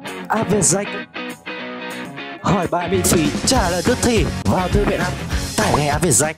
AVSAC. Hỏi bài miễn phí, trả lời tức thì. Vào thư viện app, tải ngay AVSAC.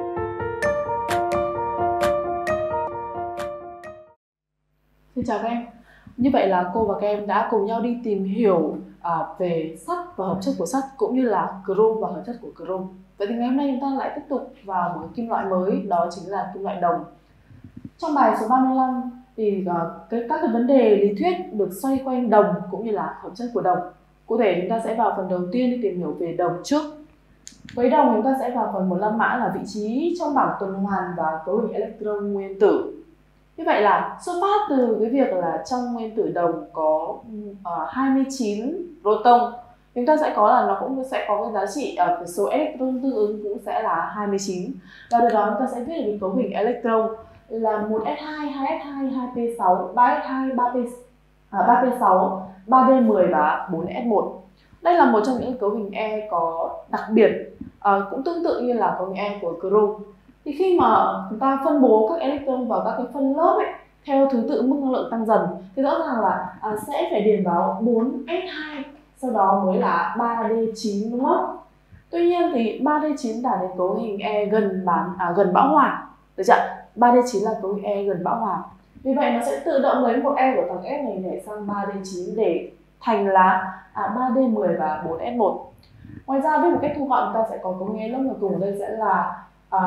Xin chào các em. Như vậy là cô và các em đã cùng nhau đi tìm hiểu về sắt và hợp chất của sắt, cũng như là chrome và hợp chất của chrome. Vậy thì ngày hôm nay chúng ta lại tiếp tục vào một kim loại mới, đó chính là kim loại đồng. Trong bài số 35 thì các cái vấn đề lý thuyết được xoay quanh đồng cũng như là hợp chất của đồng. Cụ thể chúng ta sẽ vào phần đầu tiên đi tìm hiểu về đồng trước. Với đồng chúng ta sẽ vào phần 15 mã là vị trí trong bảng tuần hoàn và cấu hình electron nguyên tử. Như vậy là xuất phát từ cái việc là trong nguyên tử đồng có 29 proton, chúng ta sẽ có là nó cũng sẽ có cái giá trị ở số electron tương ứng cũng sẽ là 29. Và từ đó chúng ta sẽ viết được cái cấu hình electron là 1s2, 2s2, 2p6, 3s2, 3p6, 3d10 và 4s1. Đây là một trong những cấu hình E có đặc biệt, cũng tương tự như là cấu hình E của chrome. Thì khi mà chúng ta phân bố các electron vào các cái phân lớp ấy, theo thứ tự mức năng lượng tăng dần, thì rõ ràng là sẽ phải điền vào 4s2, sau đó mới là 3d9, đúng không? Tuy nhiên thì 3d9 đạt đến cấu hình E gần bão hòa, được chưa? 3d9 là cấu hình E gần bão hòa. Vì vậy nó sẽ tự động lấy một E của thằng S này nhảy sang 3d9 để thành là 3d10 và 4s1. Ngoài ra với một cách thu gọn chúng ta sẽ có cấu hình E lớp cuối cùng ở đây sẽ là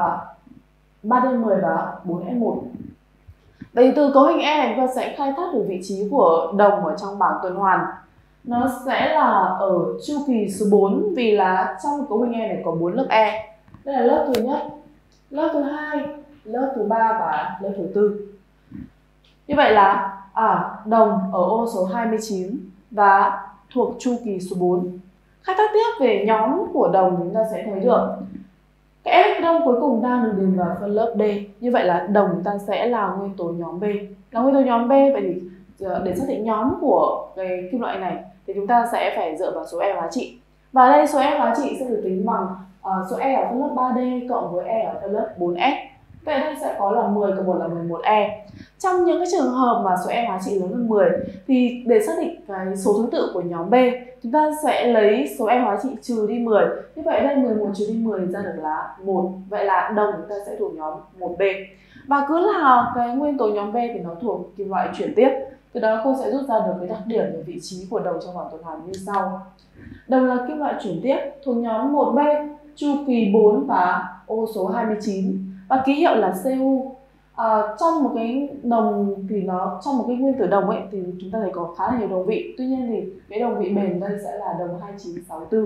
3d10 và 4s1. Vậy từ cấu hình E này chúng ta sẽ khai thác được vị trí của đồng ở trong bảng tuần hoàn. Nó sẽ là ở chu kỳ số 4, vì là trong cấu hình E này có 4 lớp E. Đây là lớp thứ nhất, lớp thứ hai, lớp thứ ba và lớp thứ tư. Như vậy là đồng ở ô số 29 và thuộc chu kỳ số 4. Khai thác tiếp về nhóm của đồng chúng ta sẽ thấy được cái electron cuối cùng đang được điền vào phân lớp D. Như vậy là đồng chúng ta sẽ là nguyên tố nhóm B. Là nguyên tố nhóm B, vậy thì để xác định nhóm của cái kim loại này thì chúng ta sẽ phải dựa vào số E hóa trị. Và đây số E hóa trị sẽ được tính bằng số E ở phân lớp 3D cộng với E ở phân lớp 4S. Vậy đây sẽ có là 10 cộng 1 là 11E. Trong những cái trường hợp mà số E hóa trị lớn hơn 10 thì để xác định cái số thứ tự của nhóm B, chúng ta sẽ lấy số E hóa trị trừ đi 10. Như vậy đây 11 trừ đi 10 ra được là 1. Vậy là đồng chúng ta sẽ thuộc nhóm 1B. Và cứ là cái nguyên tố nhóm B thì nó thuộc kim loại chuyển tiếp. Từ đó cô sẽ rút ra được cái đặc điểm về vị trí của đồng trong bảng tuần hoàn như sau. Đồng là kim loại chuyển tiếp thuộc nhóm 1B, chu kỳ 4 và ô số 29. Và ký hiệu là Cu. Trong một cái đồng thì nó trong một cái nguyên tử đồng ấy thì chúng ta thấy có khá là nhiều đồng vị. Tuy nhiên thì cái đồng vị bền đây sẽ là đồng 2964.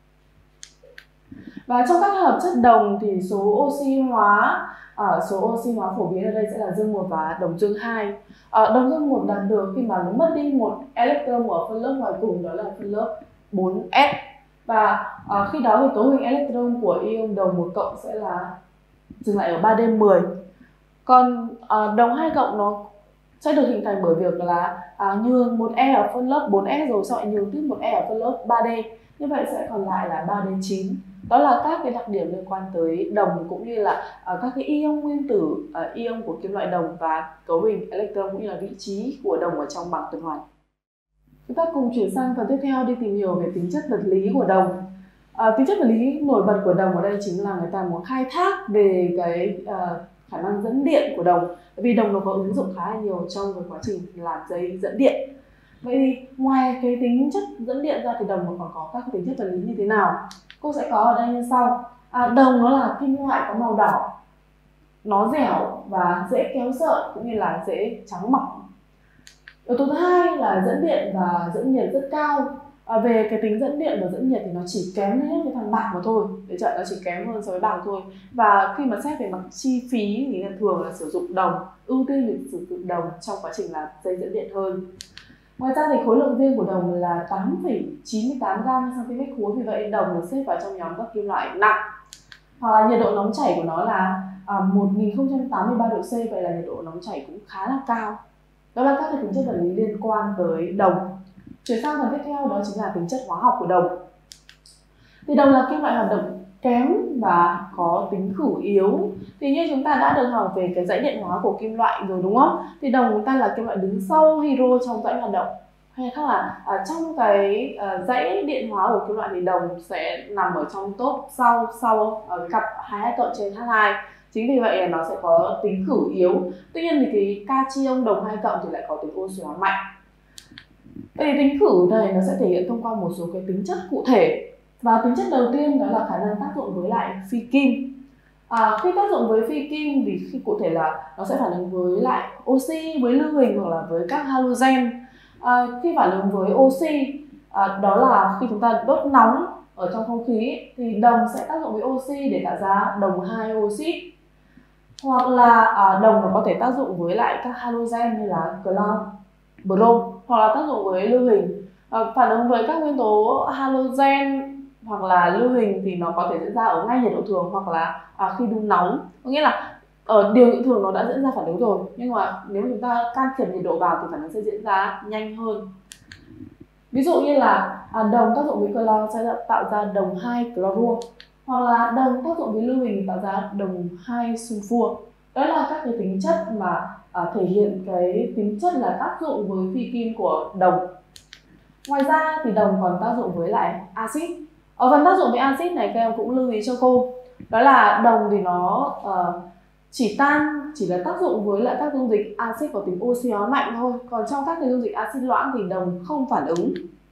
Và trong các hợp chất đồng thì số oxy hóa phổ biến ở đây sẽ là dương 1 và đồng dương 2. Đồng dương 1 đạt được khi mà nó mất đi một electron ở phân lớp ngoài cùng, đó là phân lớp 4s. Và khi đó thì cấu hình electron của ion đồng 1 cộng sẽ là dừng lại ở 3d10. Còn đồng 2 cộng nó sẽ được hình thành bởi việc là nhường một E ở phân lớp 4S rồi sau lại nhường tiếp một E ở phân lớp 3D. Như vậy sẽ còn lại là 3d9. Đó là các cái đặc điểm liên quan tới đồng cũng như là các cái ion nguyên tử, ion của kim loại đồng và cấu hình electron cũng như là vị trí của đồng ở trong bảng tuần hoàn. Chúng ta cùng chuyển sang phần tiếp theo đi tìm hiểu về tính chất vật lý của đồng. Tính chất vật lý nổi bật của đồng ở đây chính là người ta muốn khai thác về cái khả năng dẫn điện của đồng. Vì đồng nó có ứng dụng khá là nhiều trong cái quá trình làm dây dẫn điện. Vậy thì ngoài cái tính chất dẫn điện ra thì đồng nó còn có các tính chất vật lý như thế nào? Cô sẽ có ở đây như sau. Đồng nó là kim loại có màu đỏ, nó dẻo và dễ kéo sợi cũng như là dễ trắng mỏng. Yếu tố thứ hai là dẫn điện và dẫn nhiệt rất cao. Về cái tính dẫn điện và dẫn nhiệt thì nó chỉ kém hơn cái thằng bạc mà thôi, để chợ nó chỉ kém hơn so với bạc thôi. Và khi mà xét về mặt chi phí thì thường là sử dụng đồng, ưu tiên để sử dụng đồng trong quá trình làm dây dẫn điện hơn. Ngoài ra thì khối lượng riêng của đồng là 8,98 g/cm3, vì vậy đồng được xếp vào trong nhóm các kim loại nặng. Hoặc là nhiệt độ nóng chảy của nó là 1083 độ C, vậy là nhiệt độ nóng chảy cũng khá là cao. Đó là các tính chất vật lý liên quan tới đồng. Chuyển sang phần tiếp theo đó chính là tính chất hóa học của đồng. Thì đồng là kim loại hoạt động kém và có tính khử yếu. Thì như chúng ta đã được học về cái dãy điện hóa của kim loại rồi đúng không? Thì đồng chúng ta là kim loại đứng sau hydro trong dãy hoạt động hay khác là trong cái dãy điện hóa của kim loại thì đồng sẽ nằm ở trong top sau ở cặp 2 cộng trên H2. Chính vì vậy nó sẽ có tính khử yếu. Tuy nhiên thì cái cation đồng 2 cộng thì lại có tính oxy hóa mạnh. Vậy thì tính khử này nó sẽ thể hiện thông qua một số cái tính chất cụ thể. Và tính chất đầu tiên đó là khả năng tác dụng với lại phi kim. Khi tác dụng với phi kim thì khi cụ thể là nó sẽ phản ứng với lại oxy, với lưu huỳnh hoặc là với các halogen. Khi phản ứng với oxy, đó là khi chúng ta đốt nóng ở trong không khí thì đồng sẽ tác dụng với oxy để tạo ra đồng 2 oxit. Hoặc là đồng nó có thể tác dụng với lại các halogen như là clon, brom, hoặc là tác dụng với lưu huỳnh. Phản ứng với các nguyên tố halogen hoặc là lưu huỳnh thì nó có thể diễn ra ở ngay nhiệt độ thường hoặc là khi đun nóng. Có nghĩa là ở điều kiện thường nó đã diễn ra phản ứng rồi, nhưng mà nếu chúng ta can thiệp nhiệt độ vào thì phản ứng sẽ diễn ra nhanh hơn. Ví dụ như là đồng tác dụng với clor sẽ tạo ra đồng 2 clorua, hoặc là đồng tác dụng với lưu huỳnh tạo ra đồng 2 sulfur. Đó là các cái tính chất mà thể hiện cái tính chất là tác dụng với phi kim của đồng. Ngoài ra thì đồng còn tác dụng với lại axit. Ở phần tác dụng với axit này các em cũng lưu ý cho cô, đó là đồng thì nó chỉ là tác dụng với lại các dung dịch axit có tính oxy hóa mạnh thôi, còn trong các cái dung dịch axit loãng thì đồng không phản ứng.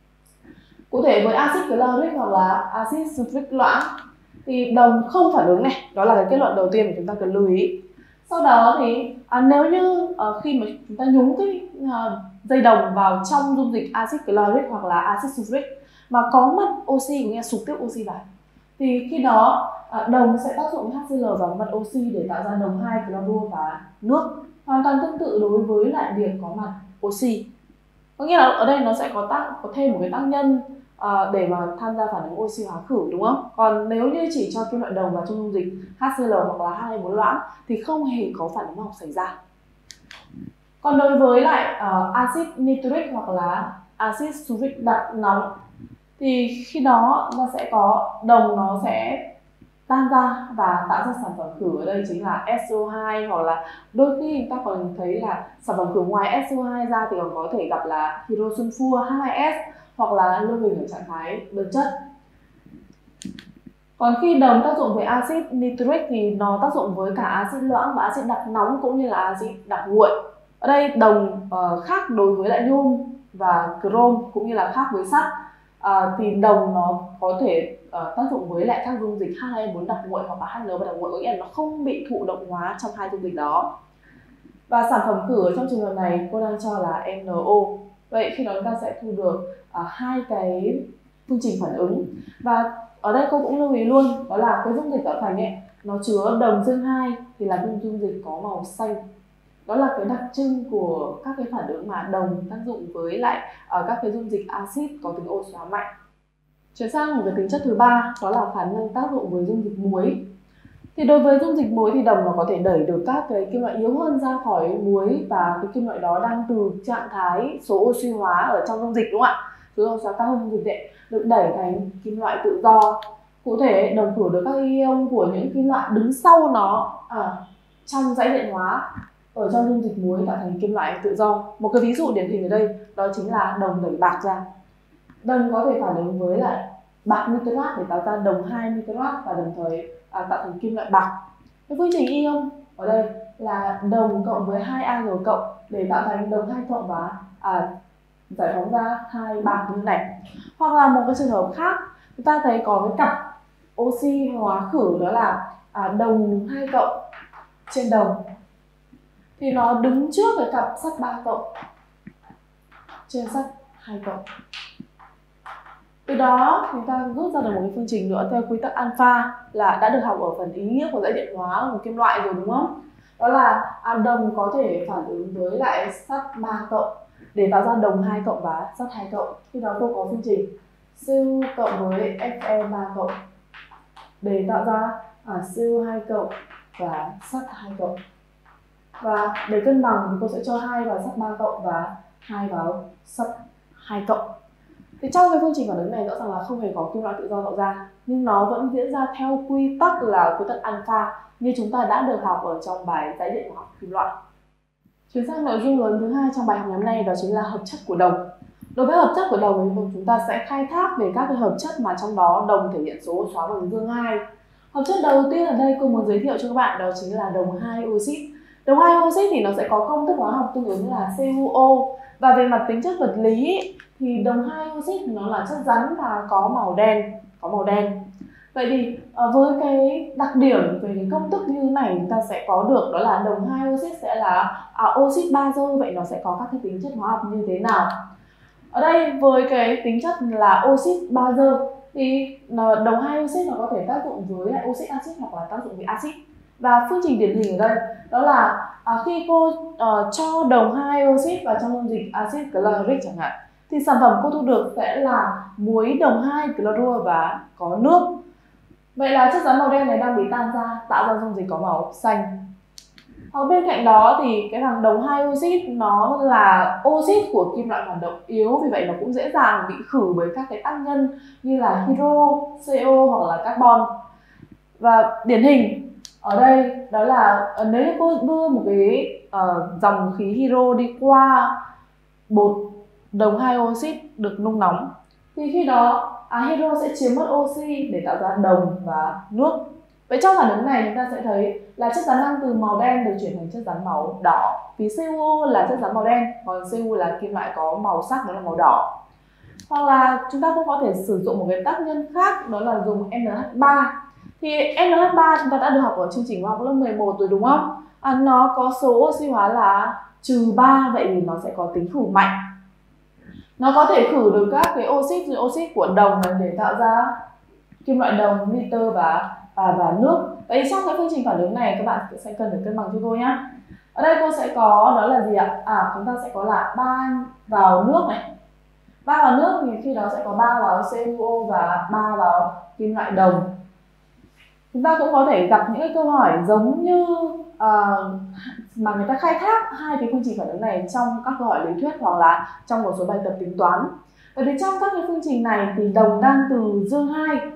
Cụ thể với axit chloric hoặc là axit sulfuric loãng thì đồng không phản ứng này, đó là cái kết luận đầu tiên mà chúng ta cần lưu ý. Sau đó thì nếu như khi mà chúng ta nhúng cái dây đồng vào trong dung dịch axit chloric hoặc là axit sulfuric mà có mặt oxy, có nghĩa là sụp tiếp oxy vào, thì khi đó đồng sẽ tác dụng với HCl và mặt oxy để tạo ra đồng 2 clorua và nước. Hoàn toàn tương tự đối với lại việc có mặt oxy. Có nghĩa là ở đây nó sẽ có thêm một cái tác nhân để mà tham gia phản ứng oxy hóa khử, đúng không? Còn nếu như chỉ cho kim loại đồng vào trong dung dịch HCl hoặc là H2O4 loãng thì không hề có phản ứng hóa học xảy ra. Còn đối với lại axit nitric hoặc là axit sulfuric đặc nóng thì khi đó nó sẽ có đồng, nó sẽ tan ra và tạo ra sản phẩm khử, ở đây chính là SO2, hoặc là đôi khi chúng ta còn thấy là sản phẩm khử ngoài SO2 ra thì còn có thể gặp là hydrosulfur H2S hoặc là lưu huỳnh ở trạng thái đơn chất. Còn khi đồng tác dụng với axit nitric thì nó tác dụng với cả axit loãng và axit đặc nóng cũng như là axit đặc nguội. Ở đây đồng khác đối với lại nhôm và chrome cũng như là khác với sắt. Thì đồng nó có thể tác dụng với lại các dung dịch H2O4 đặc nguội hoặc là HNO và đặc nguội, có nghĩa là nó không bị thụ động hóa trong hai dung dịch đó. Và sản phẩm khử ở trong trường hợp này cô đang cho là NO. Vậy khi đó chúng ta sẽ thu được hai cái phương trình phản ứng. Và ở đây cô cũng lưu ý luôn, đó là cái dung dịch tạo thành ấy, nó chứa đồng dương 2 thì là dung dịch có màu xanh. Đó là cái đặc trưng của các cái phản ứng mà đồng tác dụng với lại các cái dung dịch axit có tính oxy hóa mạnh. Chuyển sang một cái tính chất thứ ba, đó là khả năng tác dụng với dung dịch muối. Thì đối với dung dịch muối thì đồng nó có thể đẩy được các cái kim loại yếu hơn ra khỏi muối, và cái kim loại đó đang từ trạng thái số oxy hóa ở trong dung dịch, đúng không ạ? Số oxy hóa cao hơn dung dịch đấy, được đẩy thành kim loại tự do. Cụ thể đồng khử được các ion của những kim loại đứng sau nó trong dãy điện hóa ở trong dung dịch muối tạo thành kim loại tự do. Một cái ví dụ điển hình ở đây đó chính là đồng đẩy bạc ra. Đồng có thể phản ứng với lại bạc nitrat để tạo ra đồng 2 nitrat và đồng thời tạo thành kim loại bạc. Cái phương trình ion ở đây là đồng cộng với 2Ag cộng để tạo thành đồng 2 cộng và giải phóng ra 2 bạc như này. Hoặc là một cái trường hợp khác, chúng ta thấy có cái cặp oxy hóa khử, đó là đồng 2 cộng trên đồng thì nó đứng trước cái cặp sắt 3 cộng trên sắt 2 cộng. Từ đó chúng ta rút ra được một cái phương trình nữa theo quy tắc alpha, là đã được học ở phần ý nghĩa của dãy điện hóa của kim loại rồi, đúng không? Đó là đồng có thể phản ứng với lại sắt 3 cộng để tạo ra đồng 2 cộng và sắt 2 cộng. Khi đó cô có phương trình Cu cộng với Fe 3 cộng để tạo ra Cu 2 cộng và sắt 2 cộng. Và để cân bằng thì cô sẽ cho 2 vào sắt 3 cộng và 2 vào sắt 2 cộng. Thì trong cái phương trình phản ứng này rõ ràng là không hề có kim loại tự do tạo ra, nhưng nó vẫn diễn ra theo quy tắc là quy tắc alpha như chúng ta đã được học ở trong bài dãy điện hóa kim loại. Chuyển sang nội dung lớn thứ hai trong bài học ngày hôm nay, đó chính là hợp chất của đồng. Đối với hợp chất của đồng thì chúng ta sẽ khai thác về các cái hợp chất mà trong đó đồng thể hiện số ô xóa bằng dương 2. Hợp chất đầu tiên ở đây cô muốn giới thiệu cho các bạn đó chính là đồng 2 oxit. Đồng 2 oxit thì nó sẽ có công thức hóa học tương ứng là CuO. Và về mặt tính chất vật lý thì đồng 2 oxit nó là chất rắn và có màu đen. Vậy thì với cái đặc điểm về cái công thức như này chúng ta sẽ có được đó là đồng 2 oxit sẽ là oxit bazơ. Vậy nó sẽ có các cái tính chất hóa học như thế nào? Ở đây với cái tính chất là oxit bazơ thì đồng 2 oxit nó có thể tác dụng với lại oxit axit hoặc là tác dụng với axit. Và phương trình điển hình ở đây đó là khi cô cho đồng 2 oxit vào trong dung dịch axit chlorhydric chẳng hạn, thì sản phẩm cô thu được sẽ là muối đồng 2 clorua và có nước. Vậy là chất rắn màu đen này đang bị tan ra, tạo ra dung dịch có màu xanh. Bên cạnh đó thì cái thằng đồng 2 oxit nó là oxit của kim loại hoạt động yếu, vì vậy nó cũng dễ dàng bị khử bởi các cái tác nhân như là hydro, CO hoặc là carbon. Và điển hình ở đây đó là nếu cô đưa một cái dòng khí hydro đi qua bột đồng 2 oxit được nung nóng, thì khi đó hydro sẽ chiếm mất oxy để tạo ra đồng và nước. Vậy trong phản ứng này chúng ta sẽ thấy là chất rắn đang từ màu đen được chuyển thành chất rắn màu đỏ, vì CuO là chất rắn màu đen, còn Cu là kim loại có màu sắc đó là màu đỏ. Hoặc là chúng ta cũng có thể sử dụng một cái tác nhân khác, đó là dùng NH3. Thì NH3 chúng ta đã được học ở chương trình hóa học lớp 11 rồi đúng không? Nó có số oxy hóa là -3, vậy thì nó sẽ có tính khử mạnh. Nó có thể khử được các cái oxit của đồng này để tạo ra kim loại đồng, nitơ và nước. Vậy trong cái phương trình phản ứng này các bạn sẽ cần phải cân bằng cho tôi nhé. Ở đây cô sẽ có đó là gì ạ? Chúng ta sẽ có là 3 vào nước này. 3 vào nước thì khi đó sẽ có 3 vào CuO và 3 vào kim loại đồng. Chúng ta cũng có thể gặp những cái câu hỏi giống như mà người ta khai thác hai cái phương trình phản ứng này trong các câu hỏi lý thuyết hoặc là trong một số bài tập tính toán. Vậy thì trong các cái phương trình này thì đồng đang từ dương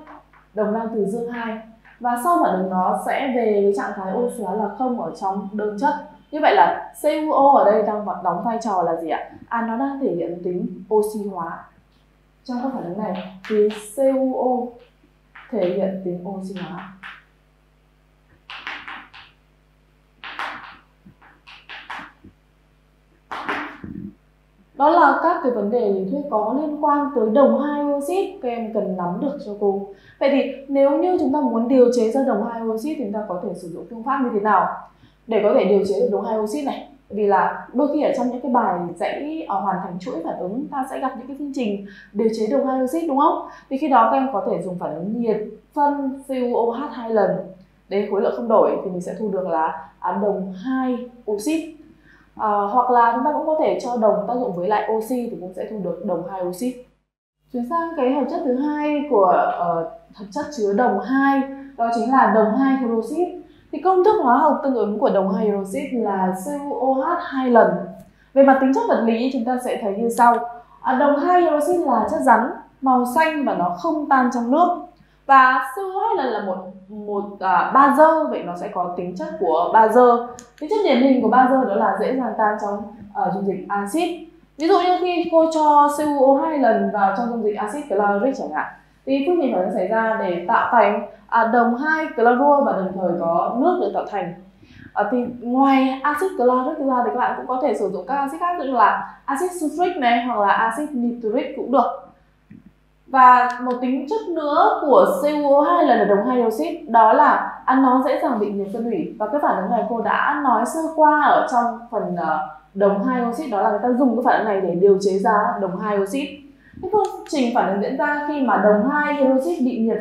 2, và sau phản ứng nó sẽ về trạng thái ô xóa là 0 ở trong đơn chất. Như vậy là CuO ở đây đang đóng vai trò là gì ạ? Nó đang thể hiện tính oxy hóa. Trong các phản ứng này thì CuO thể hiện tính oxy hóa. Đó là các cái vấn đề lý thuyết có liên quan tới đồng 2 oxit các em cần nắm được cho cô. Vậy thì nếu như chúng ta muốn điều chế ra đồng 2 oxit thì chúng ta có thể sử dụng phương pháp như thế nào để có thể điều chế được đồng 2 oxit này? Vì là đôi khi ở trong những cái bài dãy hoàn thành chuỗi phản ứng ta sẽ gặp những cái phương trình điều chế đồng 2 oxit đúng không? Thì khi đó các em có thể dùng phản ứng nhiệt phân CuOH 2 lần đến khối lượng không đổi thì mình sẽ thu được là đồng 2 oxit. Hoặc là chúng ta cũng có thể cho đồng tác dụng với lại oxy thì cũng sẽ thu được đồng 2 oxit. Chuyển sang cái hợp chất thứ hai của hợp chất chứa đồng 2, đó chính là đồng 2 hydroxit. Thì công thức hóa học tương ứng của đồng 2 hydroxit là CuOH 2 lần. Về mặt tính chất vật lý chúng ta sẽ thấy như sau. Đồng 2 hydroxit là chất rắn màu xanh và nó không tan trong nước. Và CuOH là một bazơ, vậy nó sẽ có tính chất của bazơ. Tính chất điển hình của bazơ đó là dễ dàng tan trong dung dịch axit. Ví dụ như khi cô cho CuO 2 lần vào trong dung dịch axit chlorhydric chẳng hạn, thì phương trình phản ứng xảy ra để tạo thành đồng 2 clorua và đồng thời có nước được tạo thành. Thì ngoài axit chlorhydric ra thì các bạn cũng có thể sử dụng các axit khác như là axit sulfuric này hoặc là axit nitric cũng được. Và một tính chất nữa của CuO2 lần ở đồng 2 hydroxit đó là nó dễ dàng bị nhiệt phân hủy. Và cái phản ứng này cô đã nói sơ qua ở trong phần đồng 2 oxit, đó là người ta dùng cái phản ứng này để điều chế ra đồng 2 oxit. Cái phương trình phản ứng diễn ra khi mà đồng 2 hydroxit bị nhiệt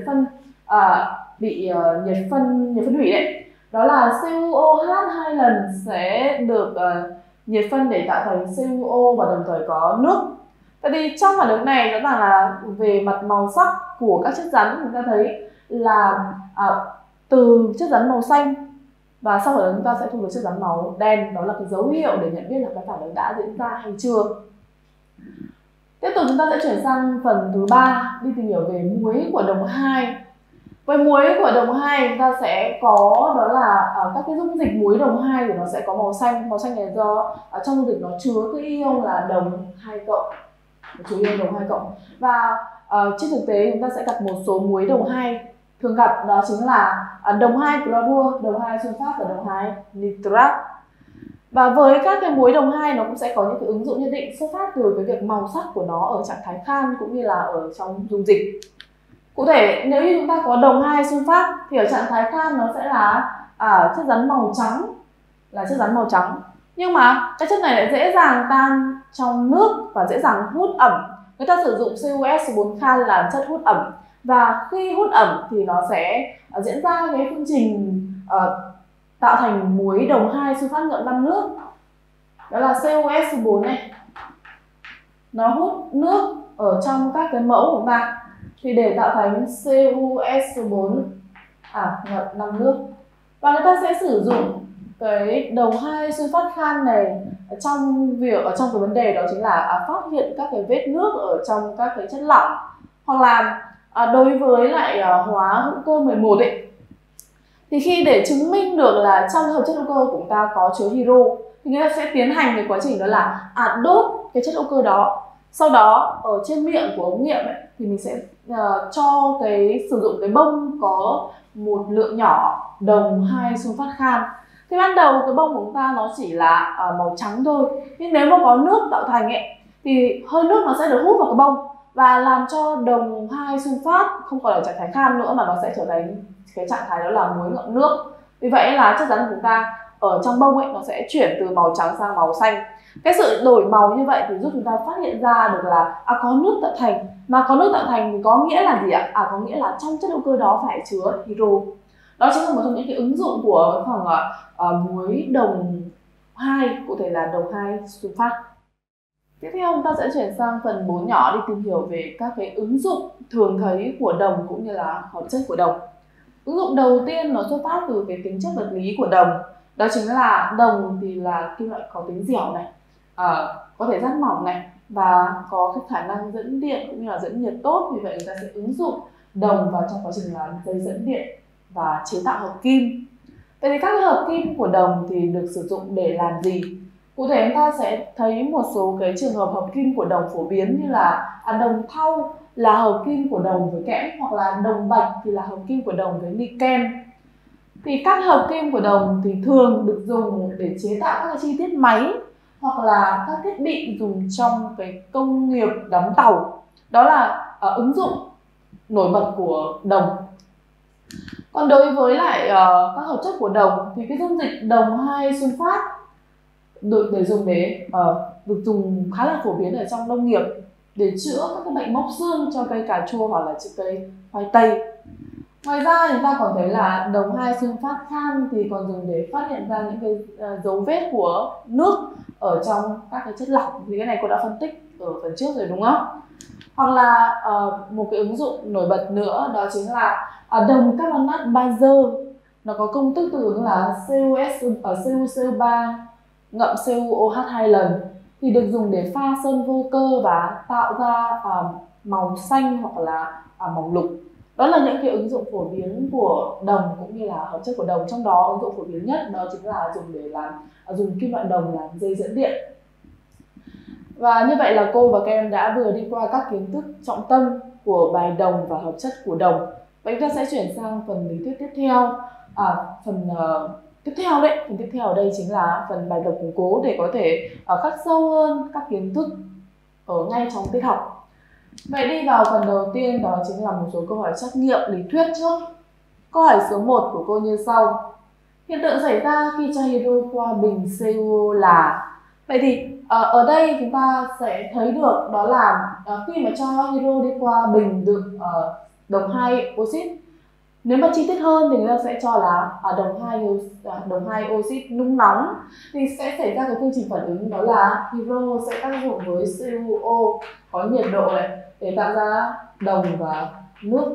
phân hủy đấy. Đó là CuOH 2 lần sẽ được nhiệt phân để tạo thành CuO và đồng thời có nước. Vậy thì trong phản ứng này rõ ràng là về mặt màu sắc của các chất rắn chúng ta thấy là từ chất rắn màu xanh và sau phản ứng chúng ta sẽ thu được chất rắn màu đen. Đó là cái dấu hiệu để nhận biết là cái phản ứng đã diễn ra hay chưa. Tiếp tục chúng ta sẽ chuyển sang phần thứ 3 đi tìm hiểu về muối của đồng 2. Với muối của đồng 2 chúng ta sẽ có đó là các cái dung dịch muối đồng 2 thì nó sẽ có màu xanh. Màu xanh này do trong dung dịch nó chứa cái ion là đồng 2 cộng. chủ yếu đồng 2 cộng. Và trên thực tế chúng ta sẽ gặp một số muối đồng 2 thường gặp, đó chính là đồng 2 clorua, đồng 2 sunfat và đồng 2 nitrat. Và với các cái muối đồng 2 nó cũng sẽ có những cái ứng dụng nhất định, xuất phát từ cái việc màu sắc của nó ở trạng thái khan cũng như là ở trong dung dịch. Cụ thể nếu như chúng ta có đồng 2 sunfat thì ở trạng thái khan nó sẽ là chất rắn màu trắng, là chất rắn màu trắng. Nhưng mà cái chất này lại dễ dàng tan trong nước và dễ dàng hút ẩm. Người ta sử dụng CuS4 khan làm chất hút ẩm, và khi hút ẩm thì nó sẽ diễn ra cái phương trình tạo thành muối đồng 2 sunfat ngậm ngăn nước. Đó là CuS4 này, nó hút nước ở trong các cái mẫu của chúng ta, thì để tạo thành CuS4 ngậm ngăn nước. Và người ta sẽ sử dụng cái đồng 2 sunfat khan này trong cái vấn đề đó chính là phát hiện các cái vết nước ở trong các cái chất lỏng, hoặc là đối với lại hóa hữu cơ 11 ấy, thì khi để chứng minh được là trong hợp chất hữu cơ của chúng ta có chứa hydro thì người ta sẽ tiến hành cái quá trình đó là đốt cái chất hữu cơ đó. Sau đó ở trên miệng của ống nghiệm ấy, thì mình sẽ cho sử dụng cái bông có một lượng nhỏ đồng 2 sunfat khan. Thì ban đầu cái bông của chúng ta nó chỉ là màu trắng thôi, nhưng nếu mà có nước tạo thành ấy thì hơi nước nó sẽ được hút vào cái bông và làm cho đồng 2 sunfat không còn ở trạng thái khan nữa, mà nó sẽ trở thành cái trạng thái đó là muối ngậm nước. Vì vậy là chất rắn của chúng ta ở trong bông ấy nó sẽ chuyển từ màu trắng sang màu xanh. Cái sự đổi màu như vậy thì giúp chúng ta phát hiện ra được là có nước tạo thành. Mà có nước tạo thành thì có nghĩa là gì ạ? Có nghĩa là trong chất hữu cơ đó phải chứa hydro. Đó chính là một trong những cái ứng dụng của muối đồng 2, cụ thể là đồng 2 sunfat. Tiếp theo chúng ta sẽ chuyển sang phần 4 nhỏ đi tìm hiểu về các cái ứng dụng thường thấy của đồng cũng như là hợp chất của đồng. Ứng dụng đầu tiên nó xuất phát từ cái tính chất vật lý của đồng. Đó chính là đồng thì là kim loại có tính dẻo này, có thể rất mỏng này, và có cái khả năng dẫn điện cũng như là dẫn nhiệt tốt. Vì vậy người ta sẽ ứng dụng đồng vào trong quá trình làm dây dẫn điện và chế tạo hợp kim. Vậy thì các hợp kim của đồng thì được sử dụng để làm gì? Cụ thể chúng ta sẽ thấy một số cái trường hợp hợp kim của đồng phổ biến như là đồng thau là hợp kim của đồng với kẽm, hoặc là đồng bạch thì là hợp kim của đồng với niken. Thì các hợp kim của đồng thì thường được dùng để chế tạo các chi tiết máy hoặc là các thiết bị dùng trong cái công nghiệp đóng tàu. Đó là ứng dụng nổi bật của đồng. Còn đối với lại các hợp chất của đồng thì cái dung dịch đồng 2 sunfat được dùng khá là phổ biến ở trong nông nghiệp để chữa các cái bệnh mốc xương cho cây cà chua hoặc là cây khoai tây. Ngoài ra chúng ta còn thấy là đồng 2 sunfat khan thì còn dùng để phát hiện ra những cái dấu vết của nước ở trong các cái chất lỏng. Thì cái này cô đã phân tích ở phần trước rồi đúng không? Hoặc là một cái ứng dụng nổi bật nữa đó chính là đồng carbonat bazơ. Nó có công thức tương ứng là CuCO3 ngậm CuOH 2 lần, thì được dùng để pha sơn vô cơ và tạo ra màu xanh hoặc là màu lục. Đó là những cái ứng dụng phổ biến của đồng cũng như là hợp chất của đồng. Trong đó ứng dụng phổ biến nhất đó chính là dùng kim loại đồng làm dây dẫn điện. Và như vậy là cô và các em đã vừa đi qua các kiến thức trọng tâm của bài đồng và hợp chất của đồng. Và chúng ta sẽ chuyển sang phần lý thuyết tiếp theo. Phần tiếp theo ở đây chính là phần bài tập củng cố để có thể khắc sâu hơn các kiến thức ở ngay trong tiết học. Vậy đi vào phần đầu tiên, đó chính là một số câu hỏi trắc nghiệm lý thuyết trước. Câu hỏi số 1 của cô như sau. Hiện tượng xảy ra khi cho hydro qua bình CuO là... Vậy thì ở đây chúng ta sẽ thấy được đó là khi mà cho hydro đi qua bình đựng đồng 2 oxit, nếu mà chi tiết hơn thì người ta sẽ cho là đồng 2 oxit nung nóng, thì sẽ xảy ra cái phương trình phản ứng đó là hydro sẽ tác dụng với CuO có nhiệt độ này để tạo ra đồng và nước.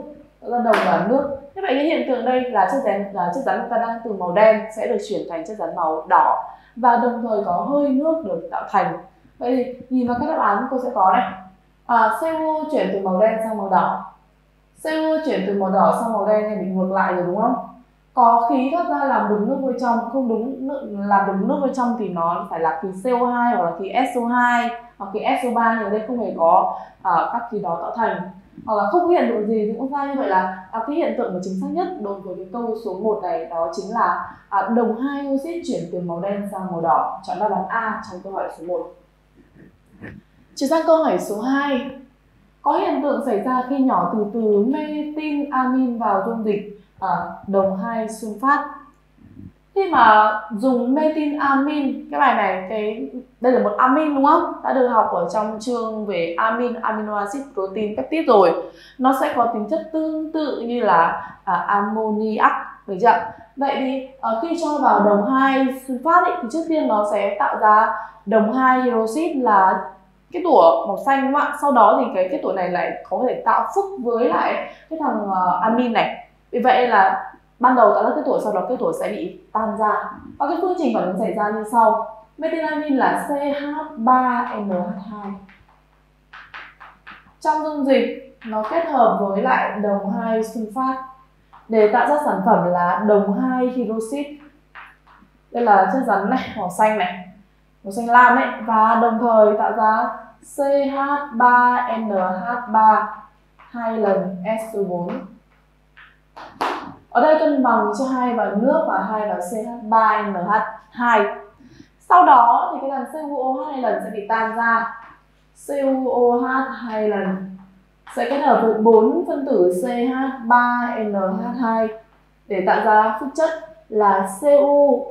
Thế vậy cái hiện tượng đây là chất rắn chúng ta đang từ màu đen sẽ được chuyển thành chất rắn màu đỏ và đồng thời có hơi nước được tạo thành. Vậy thì nhìn vào các đáp án cô sẽ có này, CuO chuyển từ màu đen sang màu đỏ, CuO chuyển từ màu đỏ sang màu đen này bị ngược lại rồi đúng không? có khí thoát ra làm đục nước vôi trong, không đúng làm đục nước vôi trong thì nó phải là khí CO2 hoặc là khí SO2 hoặc khí SO3, nhưng ở đây không hề có các khí đó tạo thành, hoặc là không có hiện tượng gì thì cũng ra. Như vậy là cái hiện tượng mà chính xác nhất đối với cái câu số 1 này đó chính là đồng 2 oxit chuyển từ màu đen sang màu đỏ. Chọn đáp án A trong câu hỏi số 1. Chuyển sang câu hỏi số 2. Có hiện tượng xảy ra khi nhỏ từ từ methylamin vào dung dịch đồng 2 sunfat. Khi mà dùng methylamin, cái bài này đây là một amin đúng không? Đã được học ở trong chương về amino acid, protein, peptide rồi. Nó sẽ có tính chất tương tự như là ammoniac, được chưa? Vậy thì khi cho vào đồng 2 sunfat thì trước tiên nó sẽ tạo ra đồng 2 hydroxit là cái tủa màu xanh đúng không ạ? Sau đó thì cái tủa này lại có thể tạo phức với lại cái thằng amin này. Vì vậy là ban đầu tạo ra cái tủa, sau đó cái tủa sẽ bị tan ra. Và cái phương trình phản ứng xảy ra như sau. Methylamin là CH3NH2. Trong dung dịch nó kết hợp với lại đồng 2 sunfat để tạo ra sản phẩm là đồng 2 hydroxit. Đây là chất rắn này, màu xanh này, màu xanh lam ấy, và đồng thời tạo ra CH3NH3 2 lần SO4. Ở đây cân bằng cho 2 vào nước và 2 vào CH3NH2. Sau đó thì cái thằng CuOH 2 lần sẽ bị tan ra. CuOH 2 lần sẽ kết hợp với 4 phân tử CH3NH2 để tạo ra phức chất là Cu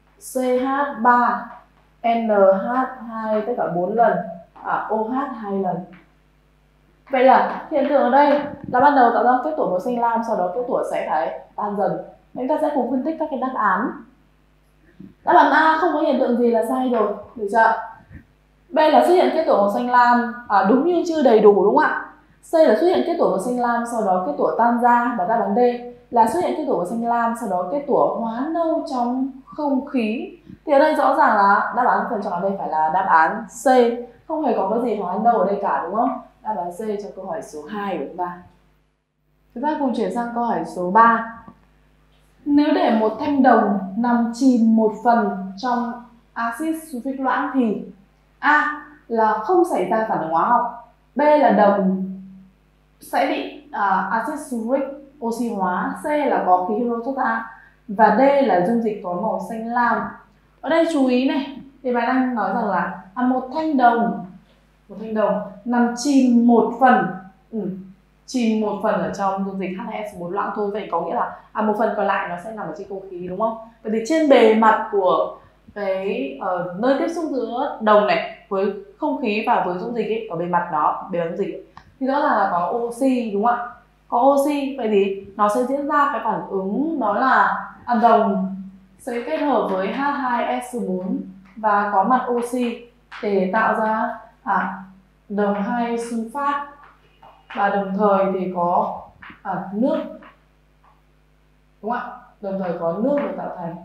CH3NH2 tất cả 4 lần, OH 2 lần. Vậy là hiện tượng ở đây là ban đầu tạo ra kết tủa màu xanh lam, sau đó kết tủa sẽ phải tan dần. Chúng ta sẽ cùng phân tích các cái đáp án. Đáp án A không có hiện tượng gì là sai rồi, được chưa? B là xuất hiện kết tủa màu xanh lam, đúng nhưng chưa đầy đủ đúng không ạ? C là xuất hiện kết tủa màu xanh lam, sau đó kết tủa tan ra, và đáp án D là xuất hiện kết tủa màu xanh lam, sau đó kết tủa hóa nâu trong không khí. Thì ở đây rõ ràng là đáp án cần chọn ở đây phải là đáp án C, không hề có cái gì hóa nâu ở đây cả đúng không? Đáp án C cho câu hỏi số 2 của chúng ta. Chúng ta cùng chuyển sang câu hỏi số 3. Nếu để một thanh đồng nằm chìm một phần trong axit sulfuric loãng thì A là không xảy ra phản ứng hóa học, B là đồng sẽ bị axit sulfuric oxy hóa, C là có khí hydro thoát ra, và D là dung dịch có màu xanh lam. Ở đây chú ý này, thì bài đang nói rằng là một thanh đồng nằm chìm một phần, chìm một phần ở trong dung dịch H2SO4 loãng thôi. Vậy có nghĩa là một phần còn lại nó sẽ nằm ở trên không khí đúng không? Vậy thì trên bề mặt của cái nơi tiếp xúc giữa đồng này với không khí và với dung dịch ấy, ở bề mặt đó, bề mặt dung dịch ấy, thì rõ ràng là có oxy đúng không ạ? Có oxy, vậy thì nó sẽ diễn ra cái phản ứng đó là đồng sẽ kết hợp với H2SO4 và có mặt oxy để tạo ra đồng 2 sunfat, và đồng thời thì có nước đúng không ạ? Đồng thời có nước được tạo thành,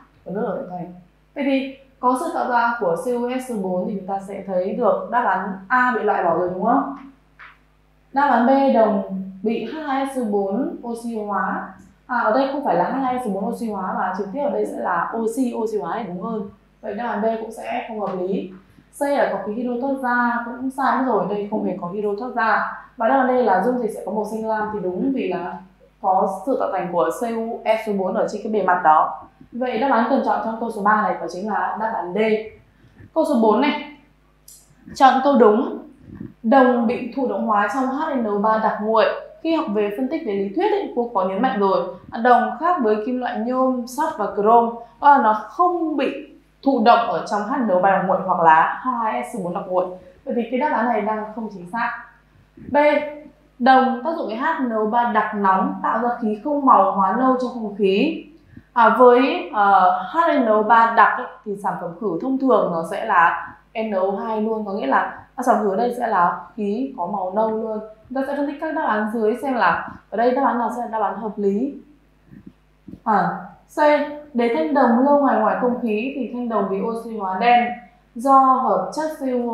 Vậy thì có sự tạo ra của CuSO4 thì chúng ta sẽ thấy được đáp án A bị loại bỏ rồi đúng không? Đáp án B đồng bị H2SO4 oxy hóa. Ở đây không phải là H2SO4 oxy hóa mà trực tiếp ở đây sẽ là oxy hóa thì đúng hơn. Vậy đáp án B cũng sẽ không hợp lý. C là có khí hydro thoát ra cũng sai rồi, đây không hề có hydro thoát ra. Và đáp án D là dung dịch sẽ có màu xanh lam thì đúng, vì là có sự tạo thành của CuSO4 ở trên cái bề mặt đó. Vậy đáp án cần chọn trong câu số 3 này đó chính là đáp án D. Câu số 4 này, chọn câu đúng. Đồng bị thụ động hóa trong HNO3 đặc nguội. Khi học về phân tích về lý thuyết ấy, cô có nhấn mạnh rồi, đồng khác với kim loại nhôm, sắt và chrome, nó không bị thụ động ở trong HNO3 đặc nguội hoặc là H2SO4 đặc nguội. Vậy thì cái đáp án này đang không chính xác. B. Đồng tác dụng với HNO3 đặc nóng tạo ra khí không màu hóa nâu trong không khí. Với HNO3 đặc ấy, thì sản phẩm khử thông thường nó sẽ là NO2 luôn, có nghĩa là sản phẩm khử ở đây sẽ là khí có màu nâu luôn. Chúng ta sẽ phân tích các đáp án dưới xem là ở đây đáp án nào sẽ là đáp án hợp lý. C. Để thanh đồng lâu ngoài không khí thì thanh đồng bị oxy hóa đen do hợp chất CO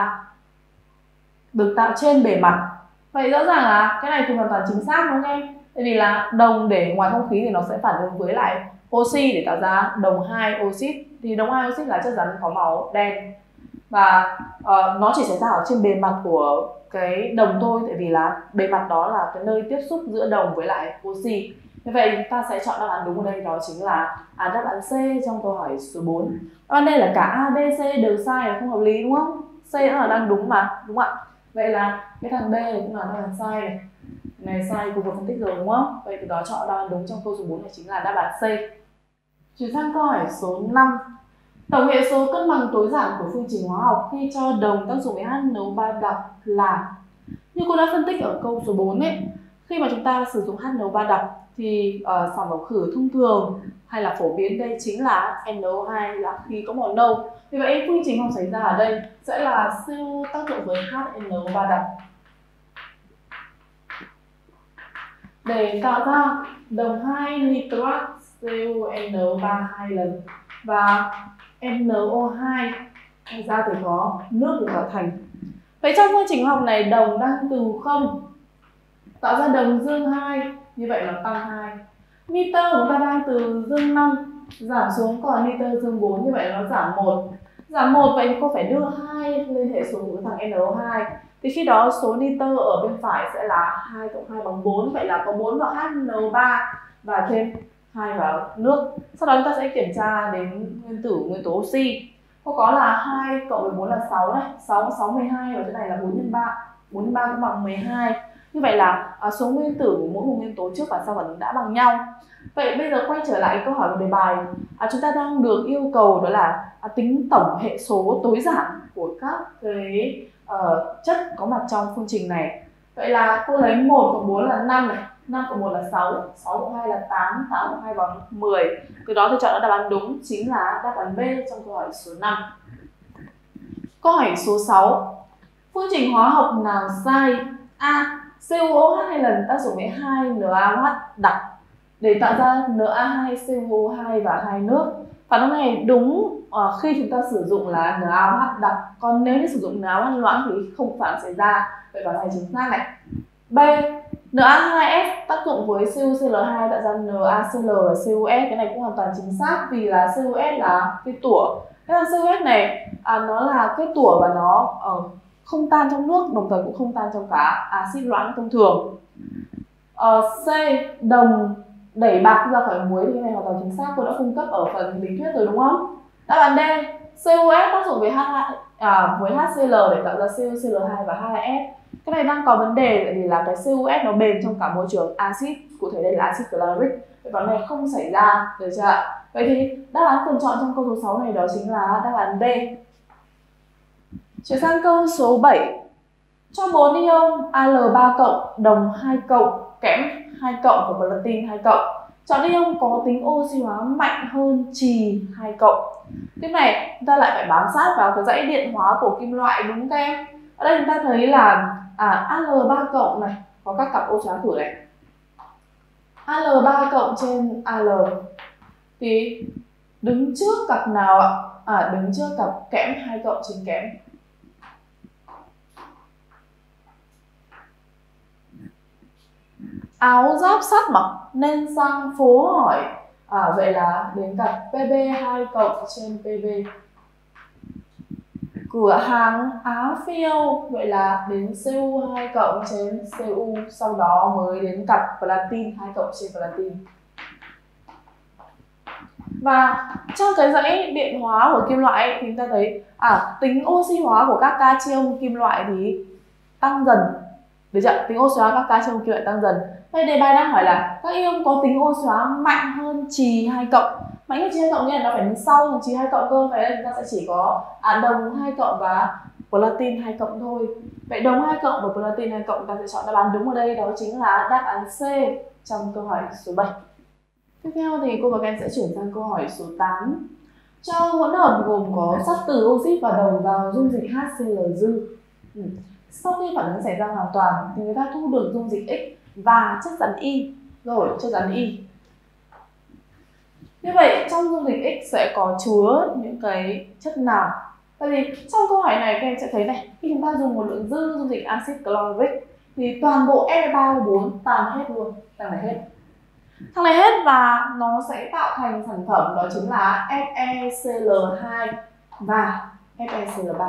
được tạo trên bề mặt. Vậy rõ ràng là cái này thì hoàn toàn chính xác đúng không em? Tại vì là đồng để ngoài không khí thì nó sẽ phản ứng với lại oxy để tạo ra đồng 2 oxit. Thì đồng 2 oxit là chất rắn có màu đen. Và nó chỉ xảy ra ở trên bề mặt của cái đồng thôi, tại vì là bề mặt đó là cái nơi tiếp xúc giữa đồng với lại oxy. Như vậy chúng ta sẽ chọn đáp án đúng ở đây, đó chính là đáp án C trong câu hỏi số 4. Đáp án đây là cả A, B, C đều sai là không hợp lý đúng không? C cũng là đang đúng mà, đúng không ạ? Vậy là cái thằng D này cũng là đáp án sai này. Này sai cùng vừa phân tích rồi đúng không? Vậy từ đó chọn đáp án đúng trong câu số 4 này chính là đáp án C. Chuyển sang câu hỏi số 5. Tổng hệ số cân bằng tối giản của phương trình hóa học khi cho đồng tác dụng với HNO3 đặc là, như cô đã phân tích ở câu số 4 ấy, khi mà chúng ta sử dụng HNO3 đặc thì sản phẩm khử thông thường hay là phổ biến đây chính là NO2 là khí có màu nâu. Vì vậy phương trình học xảy ra ở đây sẽ là CO tác dụng với HNO3 đặc để tạo ra đồng 2 nitrat CuNO3 2 lần và NO2 ra thì có nước được tạo thành. Vậy trong phương trình học này đồng đang từ 0 tạo ra đồng dương 2, như vậy nó tăng 2. Nitơ chúng ta đang từ dương 5 giảm xuống còn nitơ dương 4, như vậy nó giảm 1. Giảm 1 vậy thì cô phải đưa 2 lên hệ số của thằng NO2. Thì khi đó số nitơ ở bên phải sẽ là 2 cộng 2 bằng 4, vậy là có 4 vào HNO3 và thêm 2 vào nước. Sau đó chúng ta sẽ kiểm tra đến nguyên tố oxy. Cô có là 2 cộng với 4 là 6 này, 6 12 và cái này là 4 x 3. 4 x 3 cũng bằng 12. Như vậy là số nguyên tử của mỗi một nguyên tố trước và sau phản ứng đã bằng nhau. Vậy bây giờ quay trở lại câu hỏi của đề bài, chúng ta đang được yêu cầu đó là tính tổng hệ số tối giản của các cái chất có mặt trong phương trình này. Vậy là cô lấy 1 cộng 4 là 5 này, 5 cộng 1 là 6, 6 cộng 2 là 8, 8 cộng 2 bằng 10. Từ đó thì chọn đáp án đúng chính là đáp án B trong câu hỏi số 5. Câu hỏi số 6. Phương trình hóa học nào sai? A. CuOH 2 lần tác dụng với 2 NaOH đặc để tạo ra Na2CuO2 và 2 nước. Phản ứng này đúng khi chúng ta sử dụng là NaOH đặc, còn nếu như sử dụng NaOH loãng thì không phản xảy ra. Vậy phản ứng này chính xác này. B. Na2S tác dụng với CuCl2 tạo ra NaCl và CuS. Cái này cũng hoàn toàn chính xác vì là CuS là cái tủa. Cái thằng CuS này nó là cái tủa và nó không tan trong nước, đồng thời cũng không tan trong cả axit loãng thông thường. C. Đồng đẩy bạc ra khỏi muối thì cái này hoàn toàn chính xác, cô đã cung cấp ở phần lý thuyết rồi đúng không? Đáp án D. CuS tác dụng với HCl để tạo ra CuCl2 và H2S. Cái này đang có vấn đề tại vì là cái CuS nó bền trong cả môi trường axit, cụ thể đây là axit chloric. Vậy vấn này không xảy ra, được chưa ạ? Vậy thì đáp án cần chọn trong câu số 6 này đó chính là đáp án D. Chuyển sang câu số 7. Cho 4 ion Al3+, đồng 2+, kẽm 2+ và platin 2+. Chọn ion có tính oxy hóa mạnh hơn trì 2+. Tiếp này chúng ta lại phải bám sát vào cái dãy điện hóa của kim loại đúng không các em? Ở đây chúng ta thấy là Al3+ này có các cặp oxy hóa thử này. Al3+ trên Al thì đứng trước cặp nào ạ? Đứng trước cặp kẽm 2+ trên kẽm. Áo giáp sắt mặc nên sang phố hỏi. Vậy là đến cặp Pb2+ trên Pb. Cửa hàng Á Phiêu, vậy là đến Cu2+ trên Cu, sau đó mới đến cặp platin 2+ trên platin. Và trong cái dãy điện hóa của kim loại ấy, thì chúng ta thấy tính oxy hóa của các cation kim loại thì tăng dần. Được chưa? Tính oxy hóa các cation kim loại tăng dần. Vậy đề bài đang hỏi là các ion có tính oxy hóa mạnh hơn trì 2+. Mạnh hơn trì 2+ nghĩa là nó phải đứng sau trì 2+ cơ. Vậy nên chúng ta sẽ chỉ có đồng 2+ và platin 2+ thôi. Vậy đồng 2+ và platin 2+, chúng ta sẽ chọn đáp án đúng ở đây, đó chính là đáp án C trong câu hỏi số 7. Tiếp theo thì cô và các em sẽ chuyển sang câu hỏi số 8. Cho hỗn hợp gồm có sắt từ, oxit và đồng vào dung dịch HCl dư. Sau khi phản ứng xảy ra hoàn toàn thì người ta thu được dung dịch X và chất rắn Y. Rồi, chất rắn Y. Như vậy trong dung dịch X sẽ có chứa những cái chất nào? Tại vì trong câu hỏi này các em sẽ thấy này, khi chúng ta dùng một lượng dư dung dịch axit chloric thì toàn bộ Fe3O4 tan hết luôn, tan này hết. Thằng này hết và nó sẽ tạo thành sản phẩm đó chính là FeCl2 và FeCl3.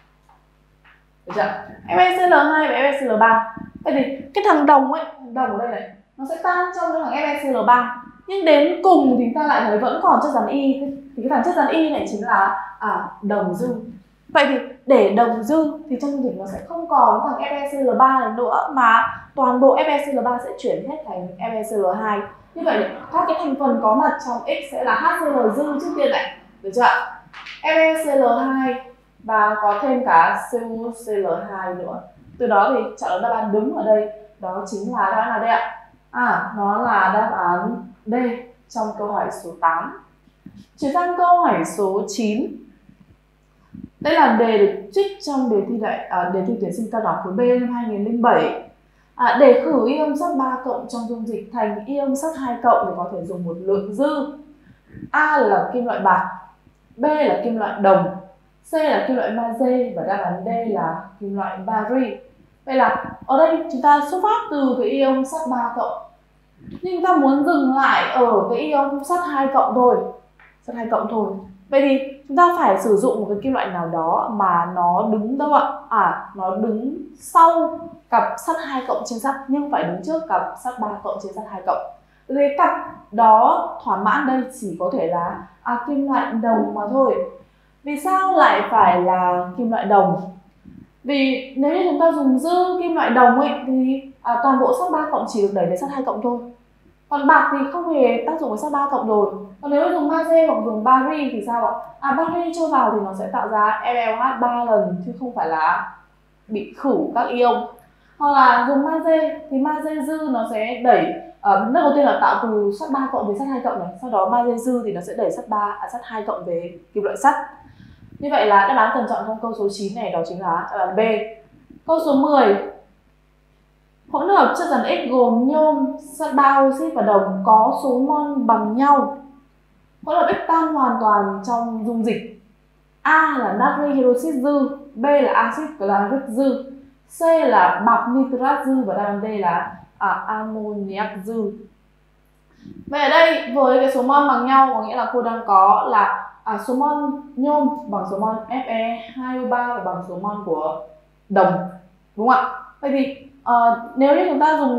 Được chưa? FeCl2 và FeCl3. Vậy thì cái thằng đồng ấy, đồng ở đây này, nó sẽ tan trong cái thằng FeCl3. Nhưng đến cùng thì ta lại thấy vẫn còn chất rắn Y. Thì cái thằng chất rắn Y này chính là đồng dư. Vậy thì để đồng dư thì trong dung dịch nó sẽ không còn thằng FeCl3 này nữa, mà toàn bộ FeCl3 sẽ chuyển hết thành FeCl2. Như vậy các cái thành phần có mặt trong X sẽ là HCl dư trước tiên này, được chưa? FeCl2 và có thêm cả CuCl2 nữa. Từ đó thì chọn là đáp án đúng ở đây, đó chính là đáp án nào đây ạ? Nó là đáp án D trong câu hỏi số 8. Chuyển sang câu hỏi số 9. Đây là đề được trích trong đề thi tuyển sinh cao đẳng khối B năm 2007. Để khử ion sắt 3 cộng trong dung dịch thành ion sắt 2 cộng thì có thể dùng một lượng dư. A là kim loại bạc, B là kim loại đồng, C là kim loại magie và đáp án D là kim loại bari. Vậy là ở đây chúng ta xuất phát từ cái ion sắt 3 cộng, nhưng ta muốn dừng lại ở cái ion sắt 2 cộng thôi. Sắt 2 cộng thôi. Vậy thì chúng ta phải sử dụng một cái kim loại nào đó mà nó đứng đâu ạ? Nó đứng sau cặp sắt 2 cộng trên sắt nhưng phải đứng trước cặp sắt 3 cộng trên sắt 2 cộng. Thì cặp đó thỏa mãn đây chỉ có thể là kim loại đồng mà thôi. Vì sao lại phải là kim loại đồng? Vì nếu như chúng ta dùng dư kim loại đồng ấy thì toàn bộ sắt 3 cộng chỉ được đẩy về sắt 2 cộng thôi. Còn bạc thì không hề tác dụng với sắt 3 cộng rồi. Còn nếu dùng magie hoặc dùng bari thì sao ạ? Bari cho vào thì nó sẽ tạo ra FeOH 3 lần chứ không phải là bị khử các ion. Hoặc là dùng magie thì magie dư nó sẽ đẩy nước đầu tiên là tạo từ sắt 3 cộng về sắt 2 cộng này, sau đó magie dư thì nó sẽ đẩy sắt 2 cộng về kim loại sắt. Như vậy là đáp án cần chọn trong câu số 9 này đó chính là đáp án B. Câu số 10. Hỗn hợp chất rắn X gồm nhôm, sắt 3 oxit và đồng có số mol bằng nhau. Hỗn hợp X tan hoàn toàn trong dung dịch. A là natri hydroxit dư, B là axit chloric dư, C là bạc nitrat dư và đáp án D là ammoniac dư. Vậy ở đây với cái số mol bằng nhau có nghĩa là cô đang có là số mol nhôm bằng số mol Fe2O3 và bằng số mol của đồng, đúng không ạ? Vậy thì nếu như chúng ta dùng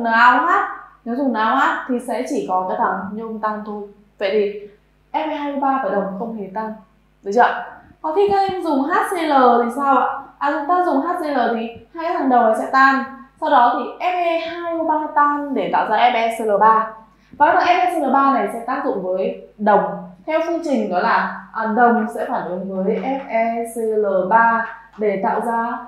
NaOH, thì sẽ chỉ có cái thằng nhôm tan thôi. Vậy thì Fe2O3 và đồng không hề tan, được chưa? Còn khi các em dùng HCl thì sao ạ? Chúng ta dùng HCl thì hai cái thằng đầu này sẽ tan, sau đó thì Fe2O3 tan để tạo ra FeCl3. Và thằng FeCl3 này sẽ tác dụng với đồng theo phương trình đó là đồng sẽ phản ứng với FeCl3 để tạo ra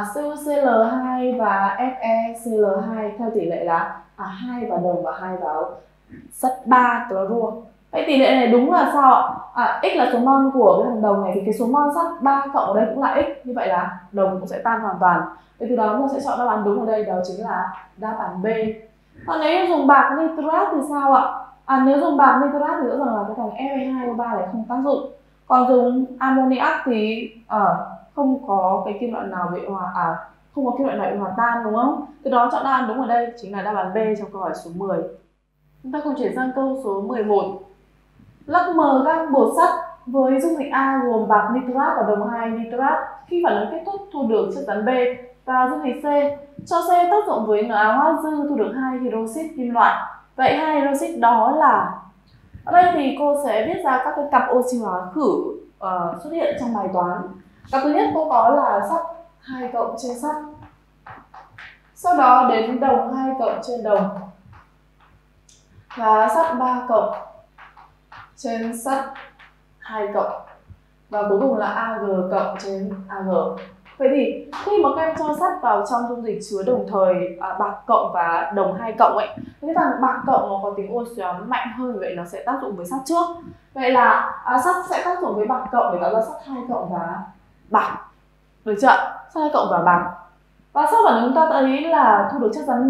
CuCl2 và FeCl2 theo tỷ lệ là 2 vào đồng và 2 vào sắt 3 clorua. Vậy tỷ lệ này đúng là sao ạ? X là số mol của cái thằng đồng này thì cái số mol sắt 3 cộng ở đây cũng là X. Như vậy là đồng cũng sẽ tan hoàn toàn. Vậy từ đó mình sẽ chọn đáp án đúng ở đây, đó chính là đáp án B. Còn nếu như dùng bạc nitrat thì sao ạ? Nếu dùng bạc nitrat thì rõ ràng là cái thằng Fe2O3 này không tác dụng. Còn dùng ammoniac thì không có cái kim loại nào bị không có kim loại nào bị hòa tan, đúng không? Từ đó chọn đáp án đúng ở đây chính là đáp án B trong câu hỏi số 10. Chúng ta cùng chuyển sang câu số 11. Lắc mờ gam bột sắt với dung dịch A gồm bạc nitrat và đồng 2 nitrat khi phản ứng kết thúc thu được chất rắn B, và dung dịch C cho C tác dụng với NaOH dư thu được 2 hydroxit kim loại. Vậy 2 hydroxit đó là, ở đây thì cô sẽ viết ra các cái cặp oxy hóa khử xuất hiện trong bài toán. Cặp thứ nhất cô có là sắt 2 cộng trên sắt, sau đó đến đồng 2 cộng trên đồng và sắt 3 cộng trên sắt 2 cộng và cuối cùng là Ag cộng trên Ag. Vậy thì khi mà các em cho sắt vào trong dung dịch chứa đồng thời bạc cộng và đồng 2 cộng ấy, cái thằng bạc cộng nó có tính oxy hóa mạnh hơn, vậy nó sẽ tác dụng với sắt trước. Vậy là sắt sẽ tác dụng với bạc cộng để tạo ra sắt 2 cộng và bạc, được chưa? Sắt 2 cộng và bạc. Và sau phản ứng ta thấy là thu được chất rắn B,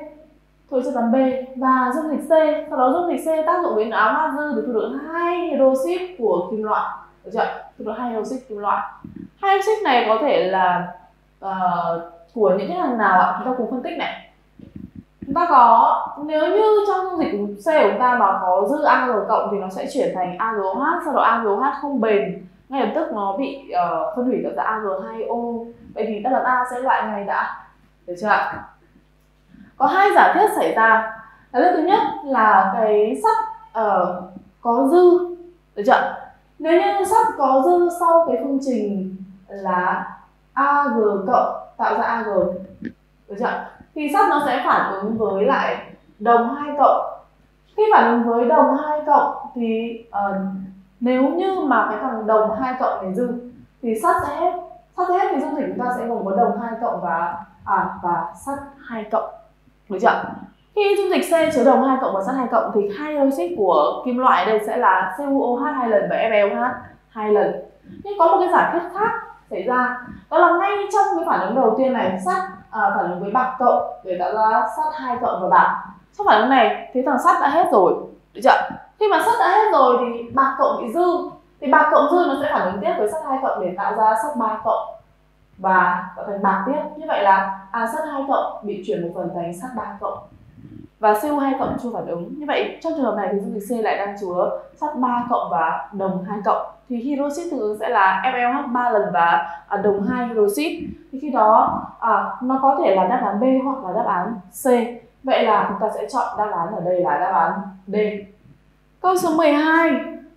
và dung dịch C, sau đó dung dịch C tác dụng với NaOH dư để thu được 2 hydroxit của kim loại, được chưa? Thu được 2 hydroxit kim loại. 2 hydroxit này có thể là của những cái thằng nào ạ? Chúng ta cùng phân tích này. Chúng ta có, nếu như trong dung dịch C của chúng ta mà có dư AG cộng thì nó sẽ chuyển thành AgOH, sau đó AgOH không bền, ngay lập tức nó bị phân hủy tạo ra Ag2O. Vậy thì đáp án A sẽ loại này đã. Được chưa ạ? Có hai giả thiết xảy ra. Giả thiết thứ nhất là cái sắt có dư. Được chưa? Nếu như sắt có dư sau cái phương trình là Ag cộng tạo ra Ag, được chưa? Thì sắt nó sẽ phản ứng với lại đồng 2 cộng. Khi phản ứng với đồng 2 cộng thì nếu như mà cái thằng đồng 2 cộng này dư thì sắt sẽ hết. Sắt sẽ hết thì dung dịch chúng ta sẽ gồm có đồng 2 cộng và sắt 2 cộng. Được chưa? Khi dung dịch C chứa đồng 2 cộng và sắt 2 cộng thì hai oxit của kim loại đây sẽ là CuOH 2 lần và FeOH 2 lần. Nhưng có một cái giả thiết khác xảy ra, đó là ngay trong cái phản ứng đầu tiên này, sắt phản ứng với bạc cộng để tạo ra sắt 2 cộng và bạc. Trong phản ứng này thì thằng sắt đã hết rồi. Được chưa? Khi mà sắt đã hết rồi thì bạc cộng bị dư, thì bạc cộng dư nó sẽ phản ứng tiếp với sắt 2 cộng để tạo ra sắt 3 cộng và tạo thành bạc tiếp. Như vậy là sắt 2 cộng bị chuyển một phần thành sắt 3 cộng và Cu2 cộng chưa phản ứng. Như vậy trong trường hợp này thì dung dịch C lại đang chứa sắt 3 cộng và đồng 2 cộng. Thì hydroxit tương ứng sẽ là FeOH 3 lần và đồng 2 hydroxit. Thì khi đó nó có thể là đáp án B hoặc là đáp án C. Vậy là chúng ta sẽ chọn đáp án ở đây là đáp án D. Câu số 12.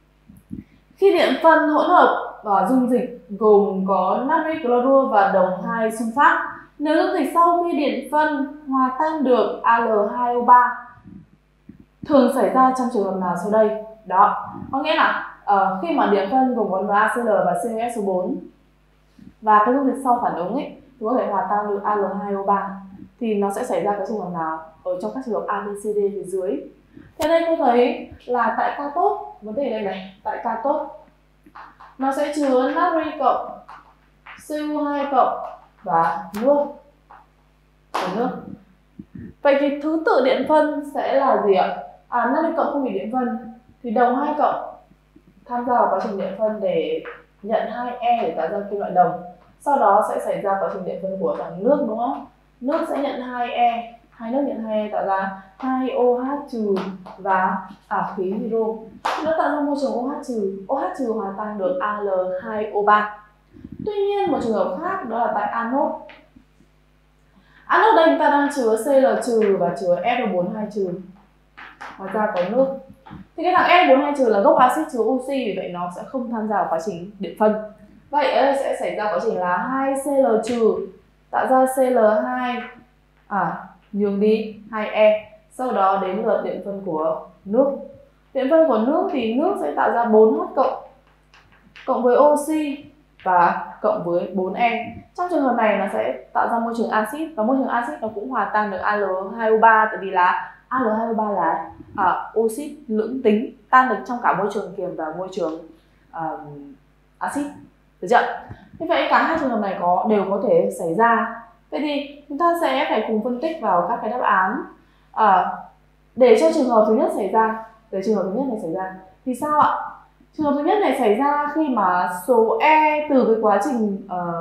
Khi điện phân hỗn hợp và dung dịch gồm có natri clorua và đồng 2 sunfat, nếu dung dịch sau khi điện phân hòa tan được Al2O3 thường xảy ra trong trường hợp nào sau đây? Đó, có nghĩa là khi mà điện phân gồm có NaCl và CuSO4 và cái dung dịch sau phản ứng ấy thì có thể hòa tan được Al2O3 thì nó sẽ xảy ra cái trường hợp nào ở trong các trường hợp A, B, C, D phía dưới. Thế đây cô thấy là tại cathode, vấn đề đây này, tại cathode nó sẽ chứa natri cộng, Cu2 cộng và nước. Vậy thì thứ tự điện phân sẽ là gì ạ? Natri cộng không bị điện phân thì đồng 2 cộng tham gia vào quá trình điện phân để nhận 2E để tạo ra kim loại đồng. Sau đó sẽ xảy ra quá trình điện phân của thằng nước, đúng không? Nước sẽ nhận 2E, hai nước nhận 2E tạo ra 2OH- và khí hydro. Nó tạo ra môi trường OH-, OH- hòa tan được Al2O3. Tuy nhiên một trường hợp khác đó là tại anode. Anode đây chúng ta đang chứa Cl- và chứa F42-. Ngoài ra có nước. Thì cái thằng F42- là gốc axit chứa oxy, vì vậy nó sẽ không tham gia vào quá trình điện phân. Vậy ở đây sẽ xảy ra quá trình là 2Cl- tạo ra Cl2 nhường đi 2E. Sau đó đến lượt điện phân của nước. Điện phân của nước thì nước sẽ tạo ra 4H cộng với oxy và cộng với 4E. Trong trường hợp này nó sẽ tạo ra môi trường axit, và môi trường axit nó cũng hòa tan được Al2O3, tại vì là Al2O3 là oxit lưỡng tính, tan được trong cả môi trường kiềm và môi trường axit. Được chưa? Như vậy cả hai trường hợp này đều có thể xảy ra. Vậy thì chúng ta sẽ phải cùng phân tích vào các cái đáp án để cho trường hợp thứ nhất xảy ra. Để trường hợp thứ nhất này xảy ra thì sao ạ? Trường hợp thứ nhất này xảy ra khi mà số E từ cái quá trình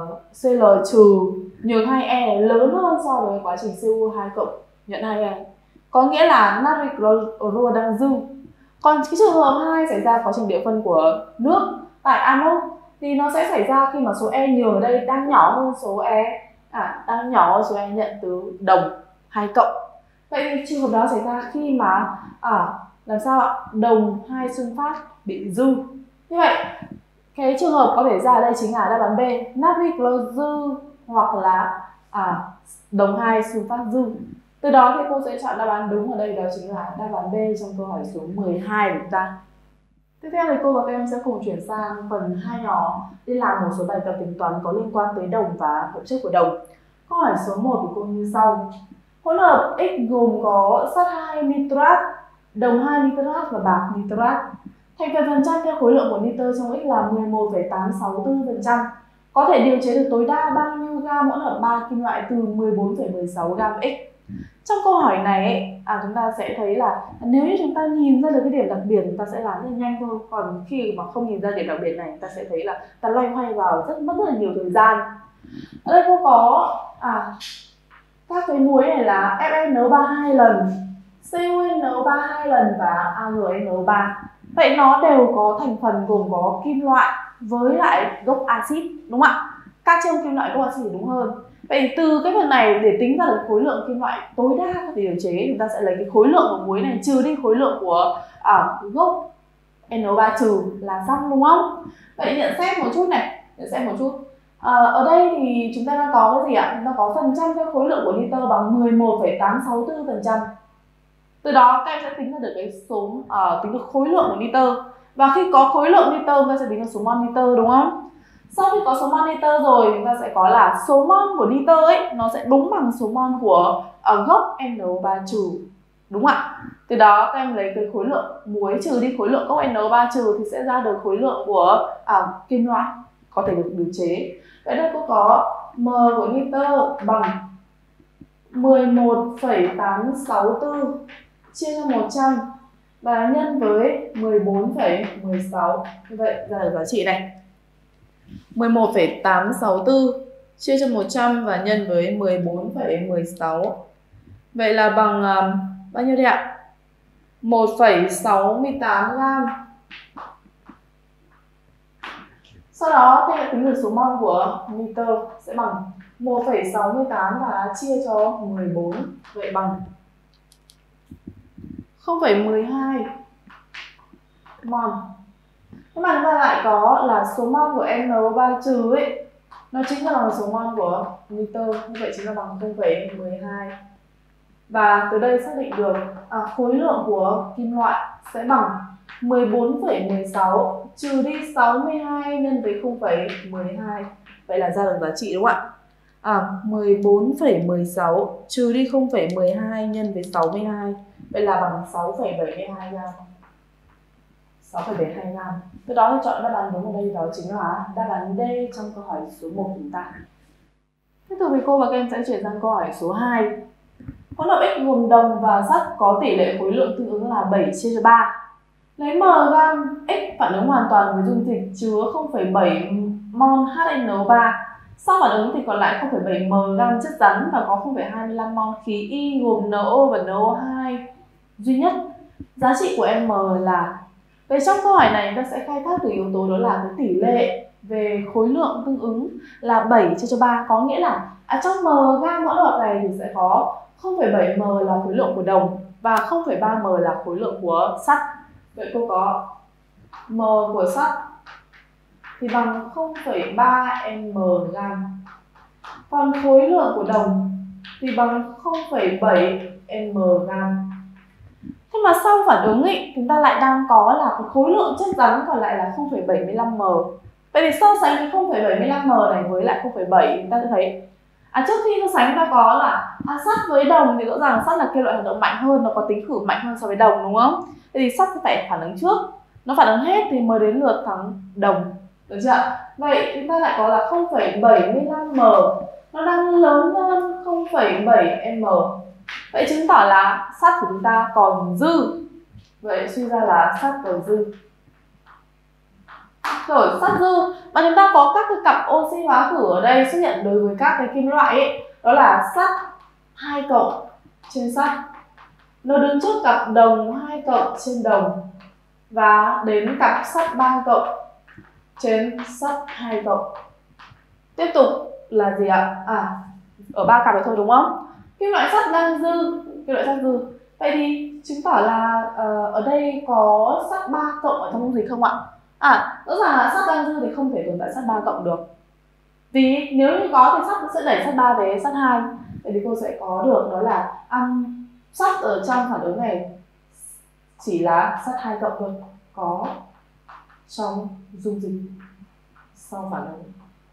Cl- nhường 2E này lớn hơn so với quá trình Cu2 cộng nhận 2E. Có nghĩa là natri clorua đang dư. Còn cái trường hợp 2 xảy ra quá trình điện phân của nước tại anode thì nó sẽ xảy ra khi mà số E nhường ở đây đang nhỏ hơn số E nhận từ đồng 2 cộng. Vậy thì trường hợp đó xảy ra khi mà làm sao ạ? Đồng 2 sunfat bị dư. Như vậy cái trường hợp có thể ra ở đây chính là đáp án B, natri clorua dư hoặc là đồng 2 sunfat dư. Từ đó thì cô sẽ chọn đáp án đúng ở đây, đó chính là đáp án B trong câu hỏi số 12 của chúng ta. Tiếp theo thì cô và các em sẽ cùng chuyển sang phần 2 nhỏ đi làm một số bài tập tính toán có liên quan tới đồng và hợp chất của đồng. Câu hỏi số 1 của cô như sau. Hỗn hợp X gồm có sắt 2 nitrat, đồng 2 nitrat và bạc nitrat. Thành phần phần trăm theo khối lượng của nitơ trong X là 11,864%. Có thể điều chế được tối đa bao nhiêu gam hỗn hợp 3 kim loại từ 14,16 gam X? Trong câu hỏi này chúng ta sẽ thấy là nếu như chúng ta nhìn ra được cái điểm đặc biệt chúng ta sẽ làm rất là nhanh thôi. Còn khi mà không nhìn ra điểm đặc biệt này, ta sẽ thấy là ta loay hoay vào mất rất là nhiều thời gian. Ở đây cô có các cái muối này là FeN nấu 2 lần, CuN nấu 2 lần và AgN nấu 3. Vậy nó đều có thành phần gồm có kim loại với lại gốc axit, đúng không ạ? Canxi kim loại gốc axit đúng hơn. Vậy từ cái phần này để tính ra được khối lượng kim loại tối đa có thể điều chế, chúng ta sẽ lấy cái khối lượng của muối này trừ đi khối lượng của gốc NO3 trừ là xong, đúng không? Vậy nhận xét một chút này, ở đây thì chúng ta đang có cái gì ạ? Chúng ta có phần trăm cho khối lượng của nitơ bằng 11,864%. Từ đó các em sẽ tính ra được cái số tính được khối lượng của nitơ. Và khi có khối lượng nitơ chúng ta sẽ tính được số mol nitơ, đúng không? Sau khi có số mol nitơ rồi chúng ta sẽ có là số mol của nitơ ấy nó sẽ đúng bằng số mol của gốc NO3 trừ, đúng không ạ? Từ đó các em lấy cái khối lượng muối trừ đi khối lượng gốc NO3 trừ thì sẽ ra được khối lượng của kim loại có thể được điều chế. Vậy đây cô có m của nitơ bằng 11,864 chia cho 100 và nhân với 14,16. Như vậy ra được giá trị này. 11,864 chia cho 100 và nhân với 14,16. Vậy là bằng bao nhiêu đây ạ? 1,68 gam. Sau đó thì tính được số mol của nitơ sẽ bằng 1,68 và chia cho 14, vậy bằng 0,12 mol. Nhưng mà chúng ta lại có là số mol của NO3 trừ ấy, nó chính là số mol của nitơ, như vậy chính là bằng 0,12. Và từ đây xác định được khối lượng của kim loại sẽ bằng 14,16 trừ đi 62 nhân với 0,12. Vậy là ra được giá trị, đúng không ạ? 14,16 trừ đi 0,12 nhân với 62. Vậy là bằng 6,72 gram. 6,72 gram. Từ đó thì chọn đáp án đúng ở đây đó chính là đáp án D trong câu hỏi số 1 của chúng ta. Tiếp tục thì cô và các em sẽ chuyển sang câu hỏi số 2. Hỗn hợp X gồm đồng và sắt có tỷ lệ khối lượng tương ứng là 7 chia cho 3. Lấy m gam X phản ứng hoàn toàn với dung dịch chứa 0,7 mol HNO3. Sau phản ứng thì còn lại 0,7 m gam chất rắn và có 0,25 mol khí Y gồm NO và NO2 duy nhất. Giá trị của M là... Vậy trong câu hỏi này chúng ta sẽ khai thác từ yếu tố đó là cái tỷ lệ về khối lượng tương ứng là 7 chia cho 3. Có nghĩa là trong m gam hỗn hợp này thì sẽ có 0,7 m là khối lượng của đồng và 0,3 m là khối lượng của sắt. Vậy cô có m của sắt thì bằng 0,3 m gam. Còn khối lượng của đồng thì bằng 0,7 m gam. Thế mà sau phản ứng ý, chúng ta lại đang có là cái khối lượng chất rắn còn lại là 0,75 m. Vậy thì so sánh cái 0,75 m này với lại 0,7 chúng ta sẽ thấy trước khi so sánh ta có là sắt với đồng thì rõ ràng sắt là kim loại hoạt động mạnh hơn, nó có tính khử mạnh hơn so với đồng, đúng không? Thế thì sắt sẽ phải phản ứng trước, nó phản ứng hết thì mới đến lượt thắng đồng, được chưa? Vậy chúng ta lại có là 0,75 m, nó đang lớn hơn 0,7 m. Vậy chứng tỏ là sắt của chúng ta còn dư. Vậy suy ra là sắt còn dư. Rồi sắt dư và chúng ta có các cái cặp oxy hóa khử ở đây xuất hiện đối với các cái kim loại ấy, đó là sắt 2 cộng trên sắt, nó đứng trước cặp đồng 2 cộng trên đồng và đến cặp sắt 3 cộng trên sắt 2 cộng. Tiếp tục là gì ạ? Ở 3 cặp này thôi, đúng không? Kim loại sắt đang dư, vậy thì chứng tỏ là ở đây có sắt 3 cộng ở trong dung dịch không ạ? Rõ ràng là sắt đang dư thì không thể tồn tại sắt 3 cộng được. Vì nếu như có thì sắt sẽ đẩy sắt 3 về sắt 2. Vậy thì cô sẽ có được đó là sắt ở trong phản ứng này chỉ là sắt 2 cộng thôi, có trong dung dịch sau phản ứng.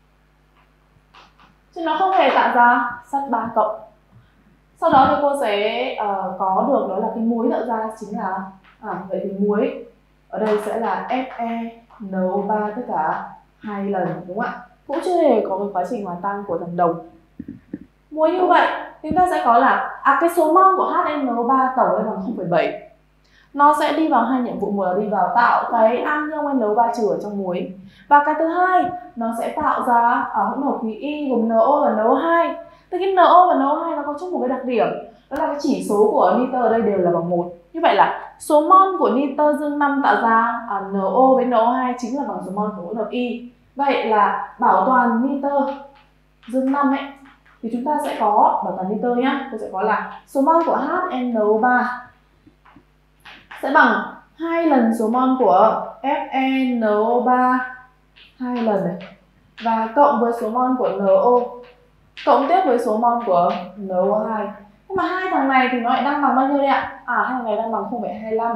Chứ nó không hề tạo ra sắt 3 cộng. Sau đó thì cô sẽ có được đó là cái muối tạo ra chính là vậy thì muối ở đây sẽ là FeNO3 tất cả 2 lần, đúng không ạ? Cũng chưa hề có một quá trình hòa tan của dòng đồng. Muối như vậy chúng ta sẽ có là cái số mol của HNO3 tổng lên bằng 0,7 Nó sẽ đi vào hai nhiệm vụ, một là đi vào tạo cái anion NO3 trừ ở trong muối, và cái thứ hai nó sẽ tạo ra hỗn hợp khí Y gồm NO và NO2. Thì cái NO và NO2 nó có chung một cái đặc điểm, đó là cái chỉ số của nitơ ở đây đều là bằng 1. Như vậy là số mol của nitơ dương 5 tạo ra NO với NO2 chính là bằng số mol của hỗn hợp Y. Vậy là bảo toàn nitơ dương 5 ấy thì chúng ta sẽ có bảo toàn nitơ nhá, tôi sẽ có là số mol của HNO3 sẽ bằng 2 lần số mol của FeNO3 2 lần này, và cộng với số mol của NO cộng tiếp với số mol của NO2. Nhưng mà hai thằng này thì nó lại đang bằng bao nhiêu đây ạ? Hai thằng này đang bằng 0,25.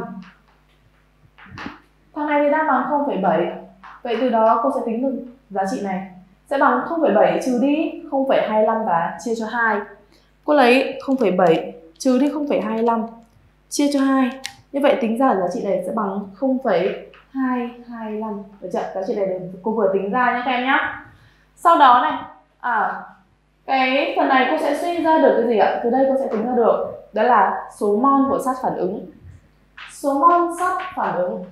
Thằng này thì đang bằng 0,7. Vậy từ đó cô sẽ tính được giá trị này sẽ bằng 0,7 trừ đi 0,25 và chia cho 2. Cô lấy 0,7 trừ đi 0,25 chia cho 2. Như vậy tính ra giá trị này sẽ bằng 0,225. Được chưa? Giá trị này cô vừa tính ra nhé các em nhé. Sau đó này, cái phần này cô sẽ suy ra được cái gì ạ? Từ đây cô sẽ tính ra được đó là số mol của sắt phản ứng. Số mol sắt phản ứng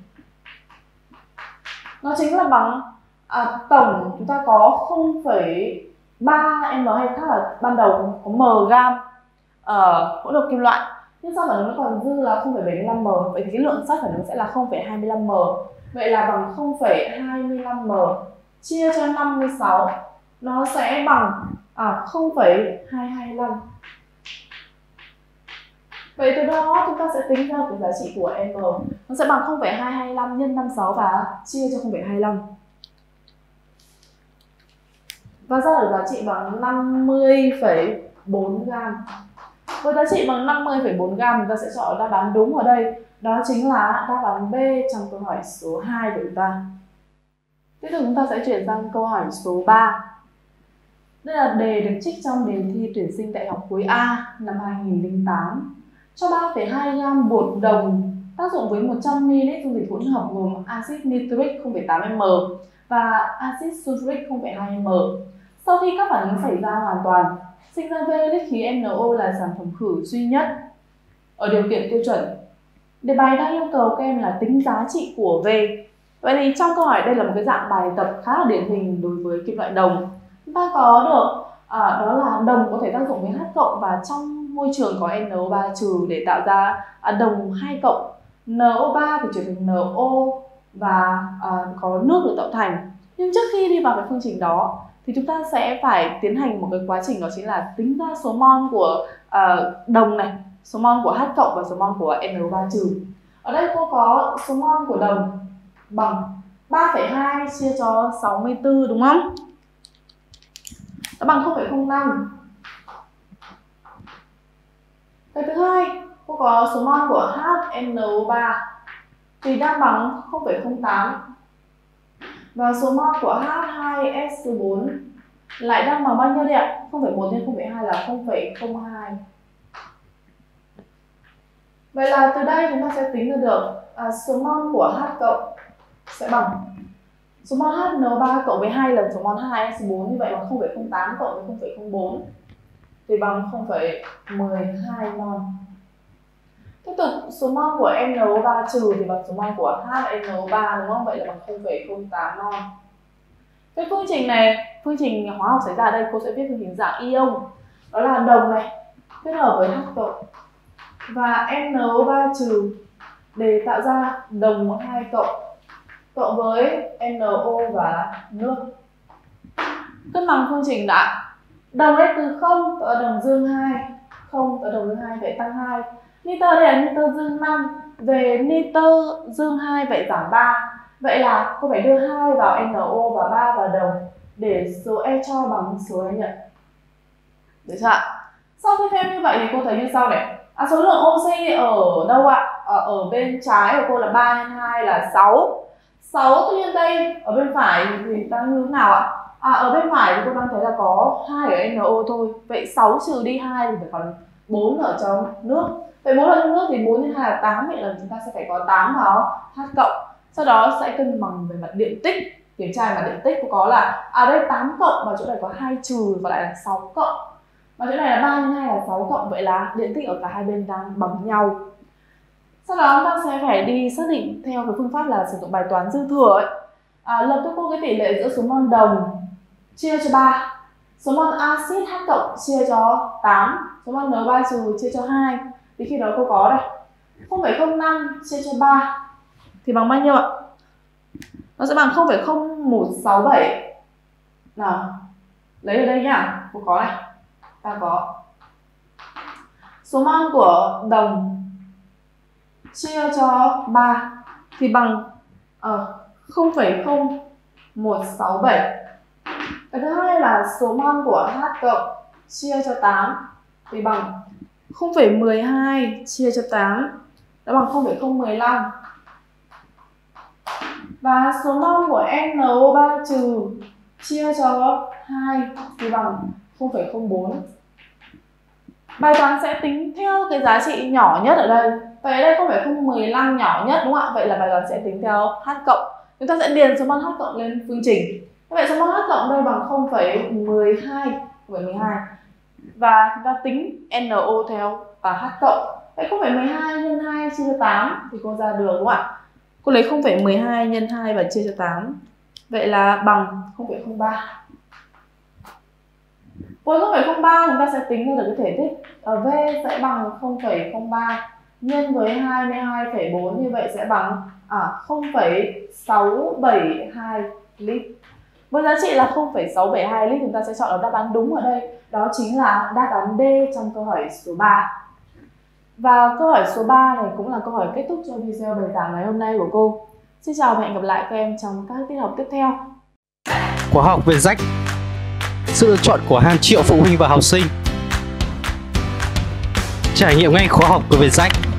nó chính là bằng tổng chúng ta có 0,3 m, hay khác là ban đầu có m gam hỗn hợp kim loại, nhưng sau phản ứng nó còn dư là 0,75 m. Vậy thì cái lượng sắt phản ứng sẽ là 0,25 m. Vậy là bằng 0,25 m chia cho 56 nó sẽ bằng 0,225. Vậy từ đó chúng ta sẽ tính ra cái giá trị của M. Nó sẽ bằng 0,225 nhân 56 và chia cho 0,25. Và ra được giá trị bằng 50,4 gram. Với giá trị bằng 50,4 gram, chúng ta sẽ chọn đáp án đúng ở đây. Đó chính là đáp án B trong câu hỏi số 2 của chúng ta. Tiếp tục chúng ta sẽ chuyển sang câu hỏi số 3. Đây là đề được trích trong đề thi tuyển sinh đại học khối A năm 2008. Cho 3,2 gram bột đồng tác dụng với 100 ml dung dịch hỗn hợp gồm axit nitric 0,8 m và axit sulfuric 0,2 m. Sau khi các phản ứng xảy ra hoàn toàn, sinh ra V lít khí NO là sản phẩm khử duy nhất ở điều kiện tiêu chuẩn. Đề bài đang yêu cầu các em là tính giá trị của V. Vậy thì trong câu hỏi đây là một cái dạng bài tập khá là điển hình đối với kim loại đồng. Chúng ta có được đó là đồng có thể tác dụng với H cộng và trong môi trường có NO3 trừ để tạo ra đồng 2 cộng. NO3 thì chuyển thành NO và có nước được tạo thành. Nhưng trước khi đi vào cái phương trình đó thì chúng ta sẽ phải tiến hành một cái quá trình, đó chính là tính ra số mol của đồng này, số mol của H cộng và số mol của NO3 trừ. Ở đây cô có số mol của đồng bằng 3,2 chia cho 64 đúng không? Nó bằng 0,05. Cái thứ hai, cô có số mol của HNO3 thì đang bằng 0,08. Và số mol của H2SO4 lại đang bằng bao nhiêu đây ạ? 0,1 nhân 0,2 là 0,02. Vậy là từ đây chúng ta sẽ tính ra được số mol của H cộng sẽ bằng số mol HNO3 cộng với 2 lần số mol H2SO4, như vậy bằng 0,08 cộng với 0,04 thì bằng 0,12 mol. Tiếp tục số mol của NO3 trừ thì bằng số mol của HNO3 đúng không? Vậy là bằng 0,08 mol. Cái phương trình này, phương trình hóa học xảy ra ở đây cô sẽ viết phương trình dạng ion. Đó là đồng này kết hợp với H cộng và NO3 trừ để tạo ra đồng 2 cộng với NO và nước. Cân bằng phương trình đã. Đồng đây từ 0 tạo ra đồng dương 2, 0 tạo ra đồng dương 2 vậy tăng 2. Nitơ đây là nitơ dương 5, về nitơ dương 2 vậy giảm 3. Vậy là cô phải đưa 2 vào NO và 3 vào đồng để số E cho bằng số E nhận. Được chưa ạ? Sau khi thêm như vậy thì cô thấy như sau này. Số lượng oxy ở đâu ạ? Ở bên trái của cô là 3 x 2 là 6. 6 tuy nhiên đây ở bên phải thì đang như thế nào ạ? Ở bên phải thì cô đang thấy là có 2 ở NO thôi. Vậy 6 trừ đi 2 thì phải còn 4 ở trong nước. Vậy 4 ở trong nước thì 4 x 2 là 8. Vậy là chúng ta sẽ phải có 8 vào H cộng. Sau đó sẽ cân bằng về mặt điện tích. Kiểm tra về mặt điện tích cô có là đây 8 cộng và chỗ này có 2 trừ và lại là 6 cộng. Và chỗ này là 3 x 2 là 6 cộng. Vậy là điện tích ở cả hai bên đang bằng nhau. Sau đó chúng ta sẽ phải đi xác định theo cái phương pháp là sử dụng bài toán dư thừa ấy. Lập cho cô cái tỷ lệ giữa số mol đồng chia cho 3, số mol axit H cộng chia cho 8, số mol N3 trừ chia cho 2. Thì khi đó cô có đây 0,05 chia cho 3 thì bằng bao nhiêu ạ? Nó sẽ bằng 0,0167. Nào, lấy ở đây nhá, cô có này, ta có số mol của đồng chia cho 3 thì bằng 0,0167. Cái thứ hai là số mol của H cộng chia cho 8 thì bằng 0,12 chia cho 8 đã bằng 0,015. Và số mol của NO3 trừ chia cho 2 thì bằng 0,04. Bài toán sẽ tính theo cái giá trị nhỏ nhất ở đây. Vậy ở đây 0,015 nhỏ nhất đúng không ạ? Vậy là bài toán sẽ tính theo H cộng. Chúng ta sẽ điền số mol H cộng lên phương trình. Vậy số mol H cộng đây bằng 0,12. Và chúng ta tính NO theo H cộng. Vậy 0,12 nhân 2 chia cho 8 thì cô ra được đúng không ạ? Cô lấy 0,12 nhân 2 và chia cho 8. Vậy là bằng 0,03. Với 0,03 chúng ta sẽ tính ra được cái thể tích V sẽ bằng 0,03 nhân với 22,4, như vậy sẽ bằng 0,672 lít. Với giá trị là 0,672 lít chúng ta sẽ chọn đáp án đúng ở đây. Đó chính là đáp án D trong câu hỏi số 3. Và câu hỏi số 3 này cũng là câu hỏi kết thúc cho video bài giảng ngày hôm nay của cô. Xin chào và hẹn gặp lại các em trong các tiết học tiếp theo. Khóa học về rách, sự lựa chọn của hàng triệu phụ huynh và học sinh. Trải nghiệm ngay khóa học của Vietjet.